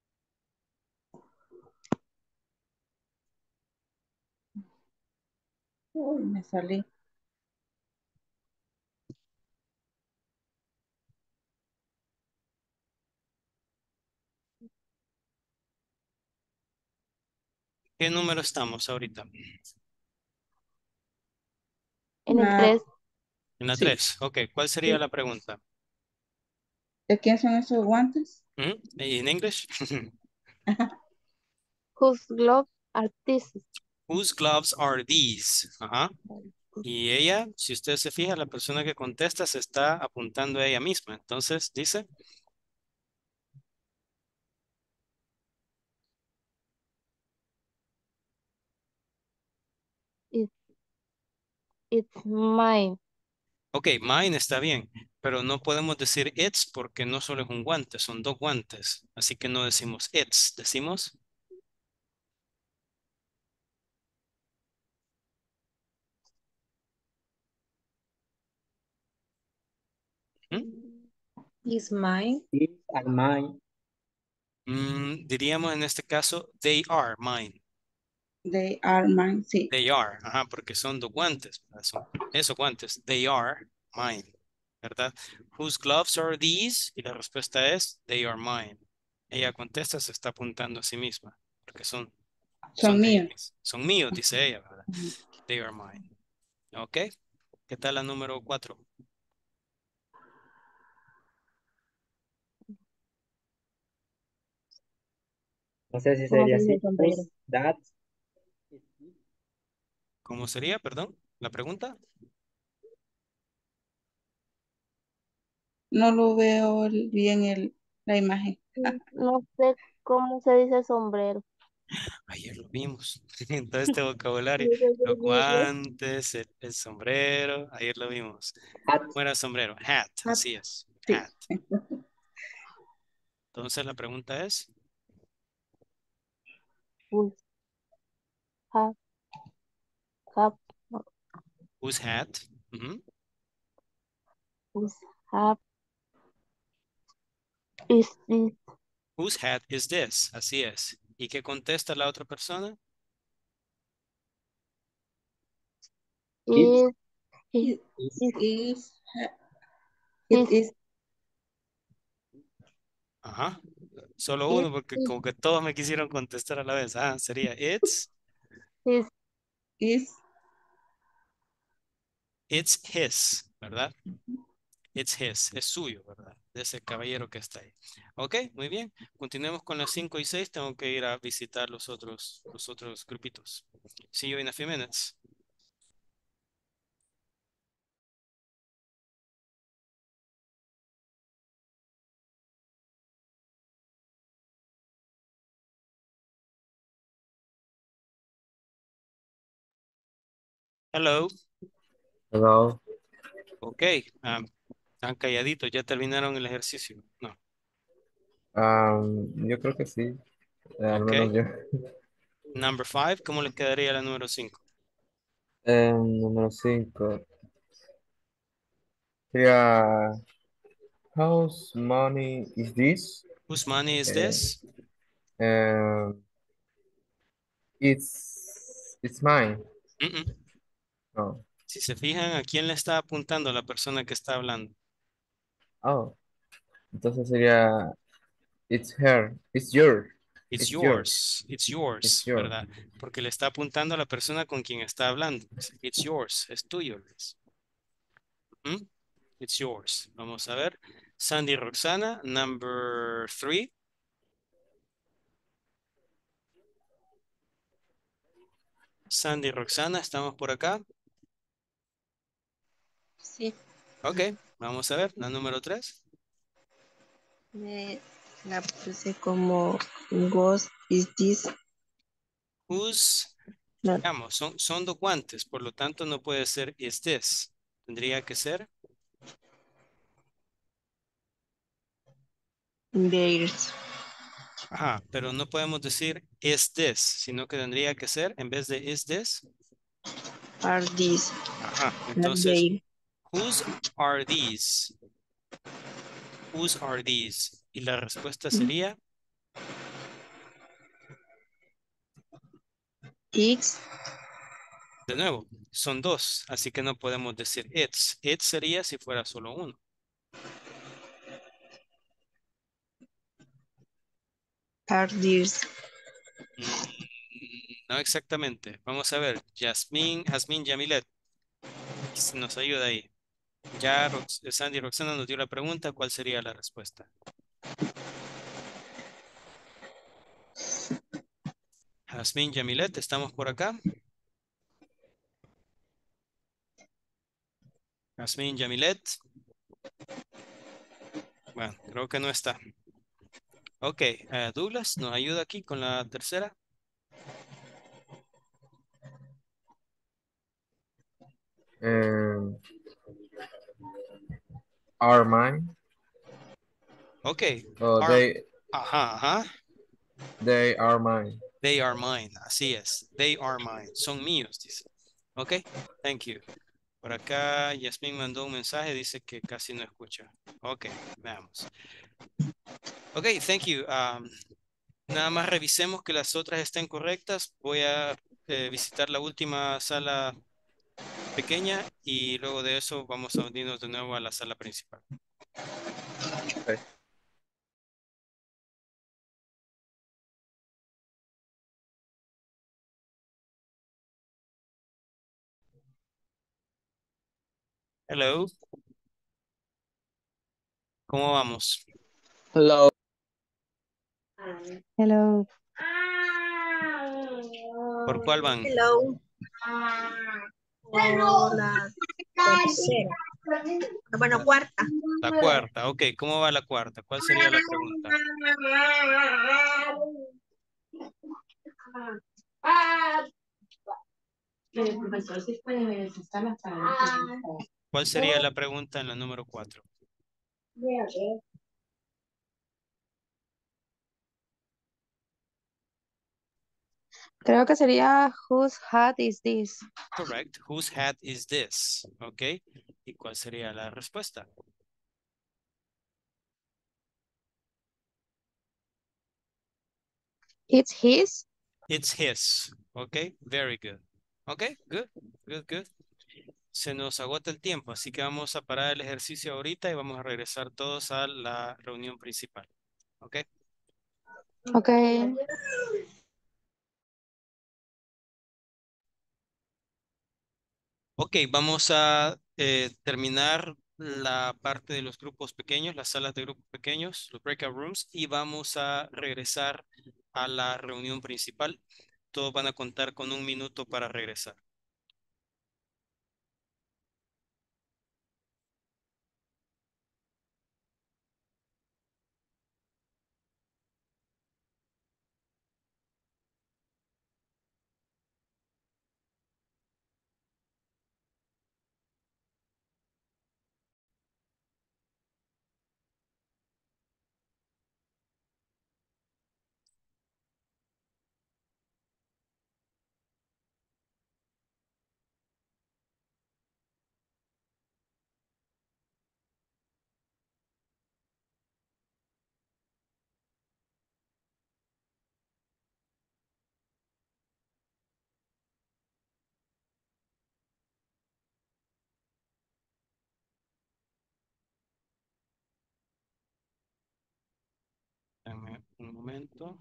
Uy, me salí. ¿Qué número estamos ahorita? En el Na- 3, En la sí, 3. Ok, ¿cuál sería sí. la pregunta? ¿De quién son esos guantes? ¿En English? whose gloves are these? Whose gloves are these? Ajá. Y ella, si usted se fija, la persona que contesta se está apuntando a ella misma. Entonces dice, It, it's mine. ok, mine está bien, pero no podemos decir it's porque no solo es un guante, son dos guantes. Así que no decimos it's, decimos, ¿mm? Is mine. These are mine. Diríamos en este caso, they are mine. They are mine, sí. They are, ajá, porque son dos guantes, ¿verdad? Son esos guantes. They are mine, ¿verdad? Whose gloves are these? Y la respuesta es, they are mine. Ella contesta, se está apuntando a sí misma, porque son Son de ella míos. misma. Son míos, dice ella, ¿verdad? Ujú. They are mine. ¿Ok? ¿Qué tal la número 4? No sé si ¿Cómo sería se dice así. el sombrero? Who's that? ¿Cómo sería, perdón? ¿La pregunta? No lo veo bien la imagen. No sé cómo se dice sombrero. Ayer lo vimos. En todo este vocabulario. Dice Los servirle. guantes, el sombrero. Ayer lo vimos. Hat. ¿Cómo era el sombrero? Hat, Ah, así es. sí. Hat. Entonces la pregunta es, Whose have, have, no, whose hat? Ujú. whose have is this? Whose hat is this? Así es. ¿Y qué contesta la otra persona? It Is, is Is, it is, Ajá. Solo uno porque como que todos me quisieron contestar a la vez. Ah, sería is, it's his, ¿verdad? It's his, es suyo, ¿verdad? De ese caballero que está ahí. Ok, muy bien. Continuemos con las 5 y 6. Tengo que ir a visitar los otros grupitos. See you in a few minutes. Hello. Hello. Ok, están calladitos, ya terminaron el ejercicio. No. Yo creo que sí. Al Ok. menos yo. Number 5, ¿cómo le quedaría la número 5? Número 5. Sería, whose money is this? Whose money is Eh, this? um, it's mine. Mm-mm. Oh. Si se fijan, ¿a quién le está apuntando la persona que está hablando? Oh. Entonces sería, it's her. It's yours. It's It's yours. yours. It's It's yours, yours. ¿verdad? Porque le está apuntando a la persona con quien está hablando. It's yours. Es tuyo, Luis. ¿Mm? It's yours. Vamos a ver. Sandy Roxana, number 3. Sandy Roxana, ¿estamos por acá? sí, Ok, vamos a ver. La número 3. me la puse como Ghost is this. Whose, No, digamos, son dos guantes, por lo tanto no puede ser is this. Tendría que ser, theirs ajá, pero no podemos decir is this, sino que tendría que ser, en vez de is this, are these. ajá, Are entonces, they. whose are these? Whose are these? Y la respuesta Mm. sería, It's de nuevo, son dos, así que no podemos decir it's. It sería si fuera solo uno. are theirs. No exactamente. Vamos a ver. Jasmine Yamilet, si nos ayuda ahí. Ya Sandy Roxana nos dio la pregunta, ¿cuál sería la respuesta? Jasmine Yamilet, ¿estamos por acá? Jasmine Yamilet. Bueno, creo que no está. Ok, Douglas, ¿nos ayuda aquí con la tercera? Um, are mine. Ok, Oh, are, ajá, ajá. they are mine. They are mine, así es. They are mine, son míos, dice. Ok, thank you. Por acá, Yasmin mandó un mensaje, dice que casi no escucha. Ok, veamos. Ok, thank you. Nada más revisemos que las otras estén correctas. Voy a visitar la última sala pequeña y luego de eso vamos a unirnos de nuevo a la sala principal. Okay. Hello, ¿cómo vamos? hello. Hello. ¿Por cuál van? Hello. O la tercera. Bueno, cuarta. La cuarta, ok. ¿Cómo va la cuarta? ¿Cuál sería la pregunta? profesor, sí puede estar hasta ¿Cuál sería la pregunta en la número 4? Creo que sería whose hat is this? Correct. Whose hat is this? Ok. ¿Y cuál sería la respuesta? It's his. It's his. Ok, very good. Ok, good, good, good. Se nos agota el tiempo, así que vamos a parar el ejercicio ahorita y vamos a regresar todos a la reunión principal. Ok. Okay. Ok, vamos a terminar la parte de los grupos pequeños, las salas de grupos pequeños, los breakout rooms, y vamos a regresar a la reunión principal. Todos van a contar con 1 minuto para regresar. Dame un momento.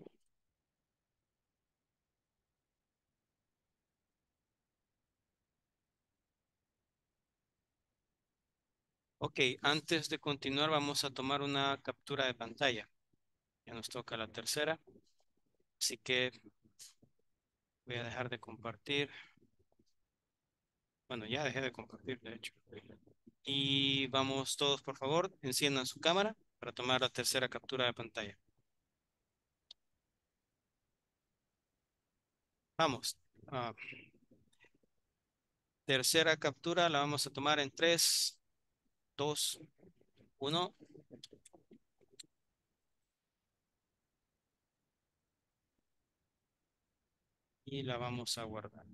Ok, antes de continuar vamos a tomar una captura de pantalla. Ya nos toca la tercera. Así que voy a dejar de compartir. Bueno, ya dejé de compartir, de hecho. Y vamos todos, por favor, enciendan su cámara para tomar la tercera captura de pantalla. Vamos. Tercera captura la vamos a tomar en 3, 2, 1. Y la vamos a guardar.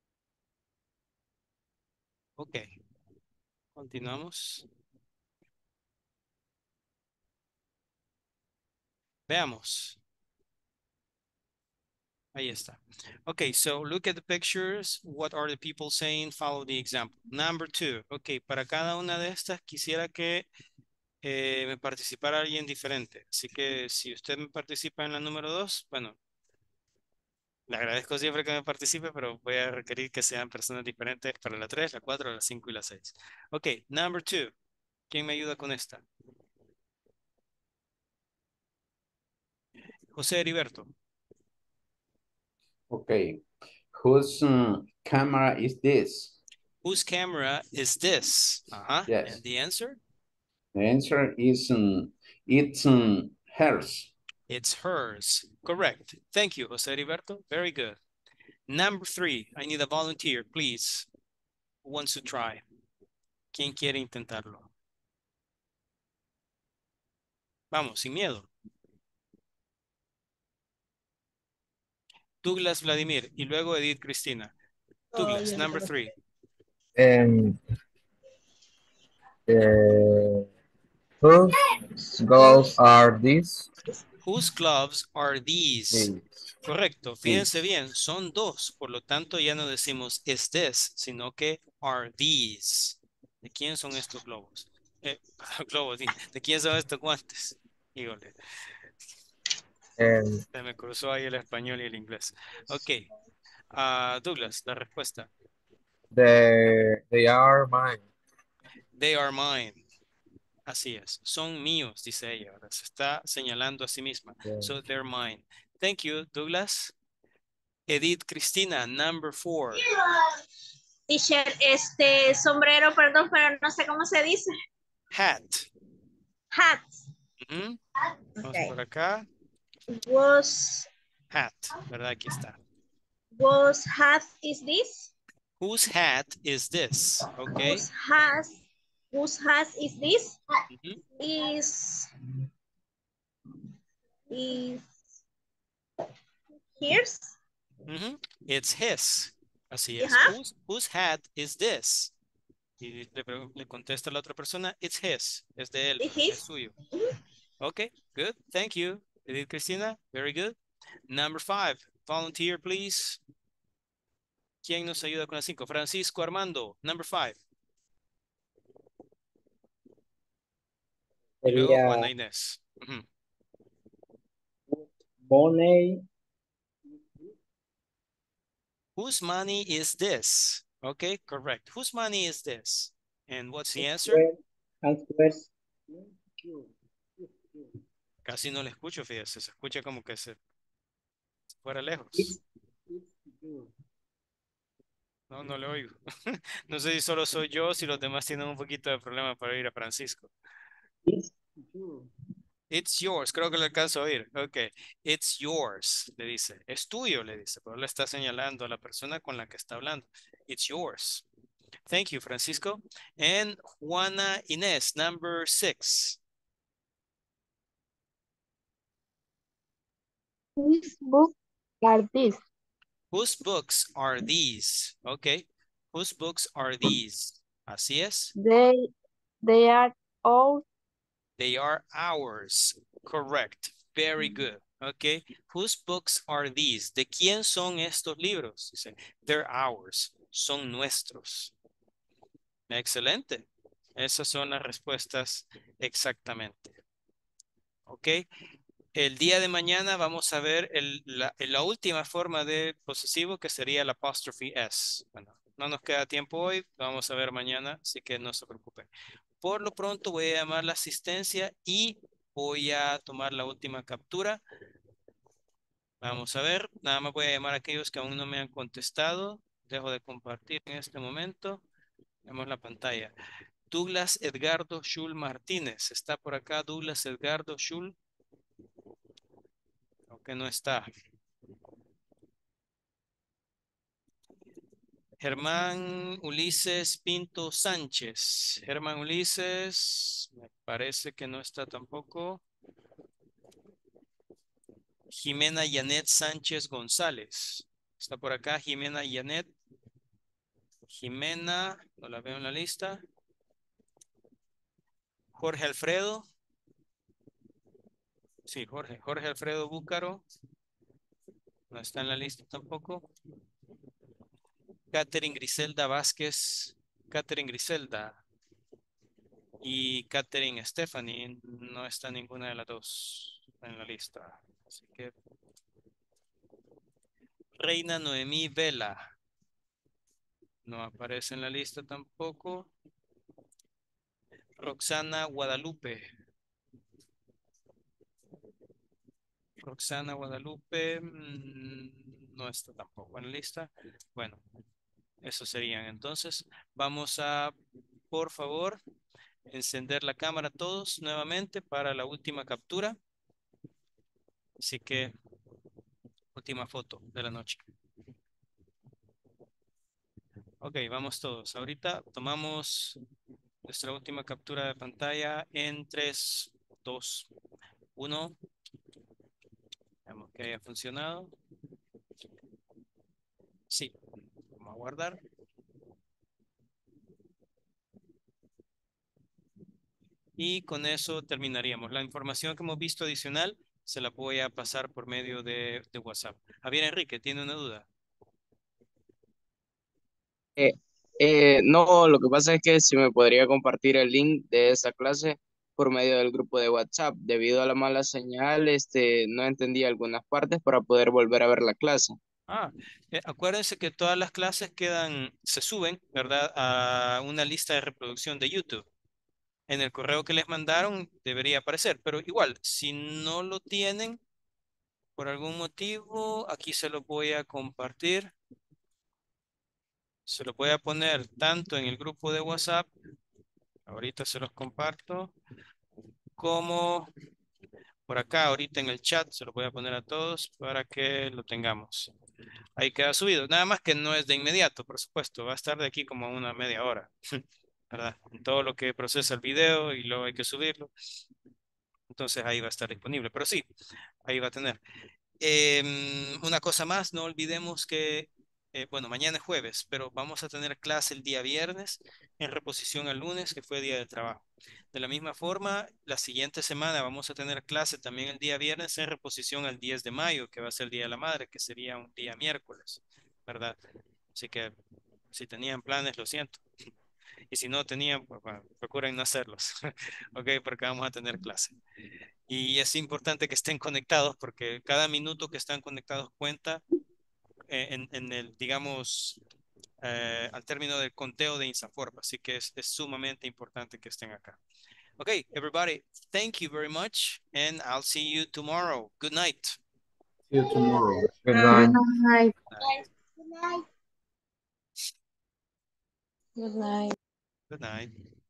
Ok. Continuamos. Veamos. Ahí está. Okay, so look at the pictures. What are the people saying? Follow the example. Number 2. Ok, para cada una de estas quisiera que me participara alguien diferente. Así que si usted me participa en la número 2, bueno, le agradezco siempre que me participe, pero voy a requerir que sean personas diferentes para la 3, la 4, la 5 y la 6. Ok, number 2. ¿Quién me ayuda con esta? José Heriberto. Okay. Whose camera is this? Whose camera is this? Yes. And the answer? The answer is it's hers. It's hers. Correct. Thank you, Jose Heriberto. Very good. Number 3. I need a volunteer, please. Who wants to try? ¿Quién quiere intentarlo? Vamos, sin miedo. Douglas Vladimir y luego Edith Cristina. Douglas, number 3. Um, uh, whose gloves are these? Whose gloves are these? These. Correcto. Fíjense bien, son 2. Por lo tanto, ya no decimos is this, sino que are these. ¿De quién son estos globos? Globos, ¿de quién son estos guantes? Híjole. Um, Se me cruzó ahí el español y el inglés. Ok. Douglas, la respuesta. they are mine. They are mine. Así es. Son míos, dice ella. Ahora se está señalando a sí misma. Yeah. So they're mine. Thank you, Douglas. Edith Cristina, number 4. Teacher, sombrero, perdón, pero no sé cómo se dice. Hat. Hat. Vamos Okay. por acá. Was Hat, ¿verdad? Aquí está. hat is this? Whose hat is this? Okay. Whose hat is this? Ujú. Is hers? Ujú. It's his. Así es. Ajá. Whose hat is this? Y le contesta la otra persona, it's his. Es de él, It es is? suyo. Okay, good. Thank you. Edith Cristina, very good. Number 5. Volunteer, please. ¿Quién nos ayuda con la 5? Francisco Armando. Number 5. Y luego Sería Juana Inés. Ujú. money. Whose money is this? Okay, correct. Whose money is this? And what's the answer? Answers. Casi no le escucho, fíjese. Se escucha como que se fuera It's, lejos. No, no le oigo. No sé si solo soy yo, si los demás tienen un poquito de problema para oír a Francisco. it's It's yours, creo que lo alcanzo a oír. Ok, it's yours, le dice. Es tuyo, le dice, pero le está señalando a la persona con la que está hablando. It's yours. Thank you, Francisco. And Juana Inés, number 6. Whose books are these? Whose books are these? Okay, whose books are these? Así es. They are all They are ours. Correct. Very good. Okay. Whose books are these? ¿De quién son estos libros? Dice, they're ours. Son nuestros. Excelente. Esas son las respuestas exactamente. Ok. El día de mañana vamos a ver la última forma de posesivo que sería el apóstrofe S. Bueno, no nos queda tiempo hoy, lo vamos a ver mañana, así que no se preocupen. Por lo pronto voy a llamar la asistencia y voy a tomar la última captura. Vamos a ver, nada más voy a llamar a aquellos que aún no me han contestado. Dejo de compartir en este momento. Vemos la pantalla. Douglas Edgardo Schul Martínez. ¿Está por acá Douglas Edgardo Schul? Aunque no está. Germán Ulises Pinto Sánchez. Germán Ulises, me parece que no está tampoco. Jimena Yanet Sánchez González. Está por acá Jimena Yanet. Jimena, no la veo en la lista. Jorge Alfredo. Sí, Jorge Alfredo Búcaro. No está en la lista tampoco. Catherine Griselda Vázquez. Catherine Griselda. Y Catherine Stephanie. No está ninguna de las dos en la lista. Así que Reina Noemí Vela. No aparece en la lista tampoco. Roxana Guadalupe. Roxana Guadalupe no está tampoco en la lista. Bueno, eso serían. Entonces, vamos a, por favor, encender la cámara todos nuevamente para la última captura. Así que, última foto de la noche. Ok, vamos todos. Ahorita tomamos nuestra última captura de pantalla en 3, 2, 1. Veamos que haya funcionado. Sí, vamos a guardar. Y con eso terminaríamos. La información que hemos visto adicional se la voy a pasar por medio de WhatsApp. Javier Enrique, ¿tiene una duda? Eh, no, lo que pasa es que si me podría compartir el link de esa clase por medio del grupo de WhatsApp. Debido a la mala señal, no entendí algunas partes para poder volver a ver la clase. Acuérdense que todas las clases se suben, ¿verdad? A una lista de reproducción de YouTube. En el correo que les mandaron debería aparecer, pero igual, si no lo tienen por algún motivo, aquí se lo voy a compartir. Se lo voy a poner tanto en el grupo de WhatsApp, ahorita se los comparto, como por acá, ahorita en el chat, se lo voy a poner a todos para que lo tengamos. Ahí queda subido, nada más que no es de inmediato, por supuesto, va a estar de aquí como una media hora, ¿verdad? Todo lo que procesa el video y luego hay que subirlo. Entonces ahí va a estar disponible, pero sí, ahí va a tener. Una cosa más, no olvidemos que bueno, mañana es jueves, pero vamos a tener clase el día viernes en reposición al lunes, que fue día de trabajo. De la misma forma, la siguiente semana vamos a tener clase también el día viernes en reposición al 10 de mayo, que va a ser el Día de la Madre, que sería un día miércoles, ¿verdad? Así que si tenían planes, lo siento. Y si no tenían, pues, bueno, procuren no hacerlos, ¿ok? Porque vamos a tener clase. Y es importante que estén conectados porque cada minuto que están conectados cuenta en el, digamos, al término del conteo de INSAFORP. Así que es sumamente importante que estén acá. Okay, everybody, thank you very much, and I'll see you tomorrow. Good night. See you tomorrow. Good Good night. night. Good night. Good night. Good night.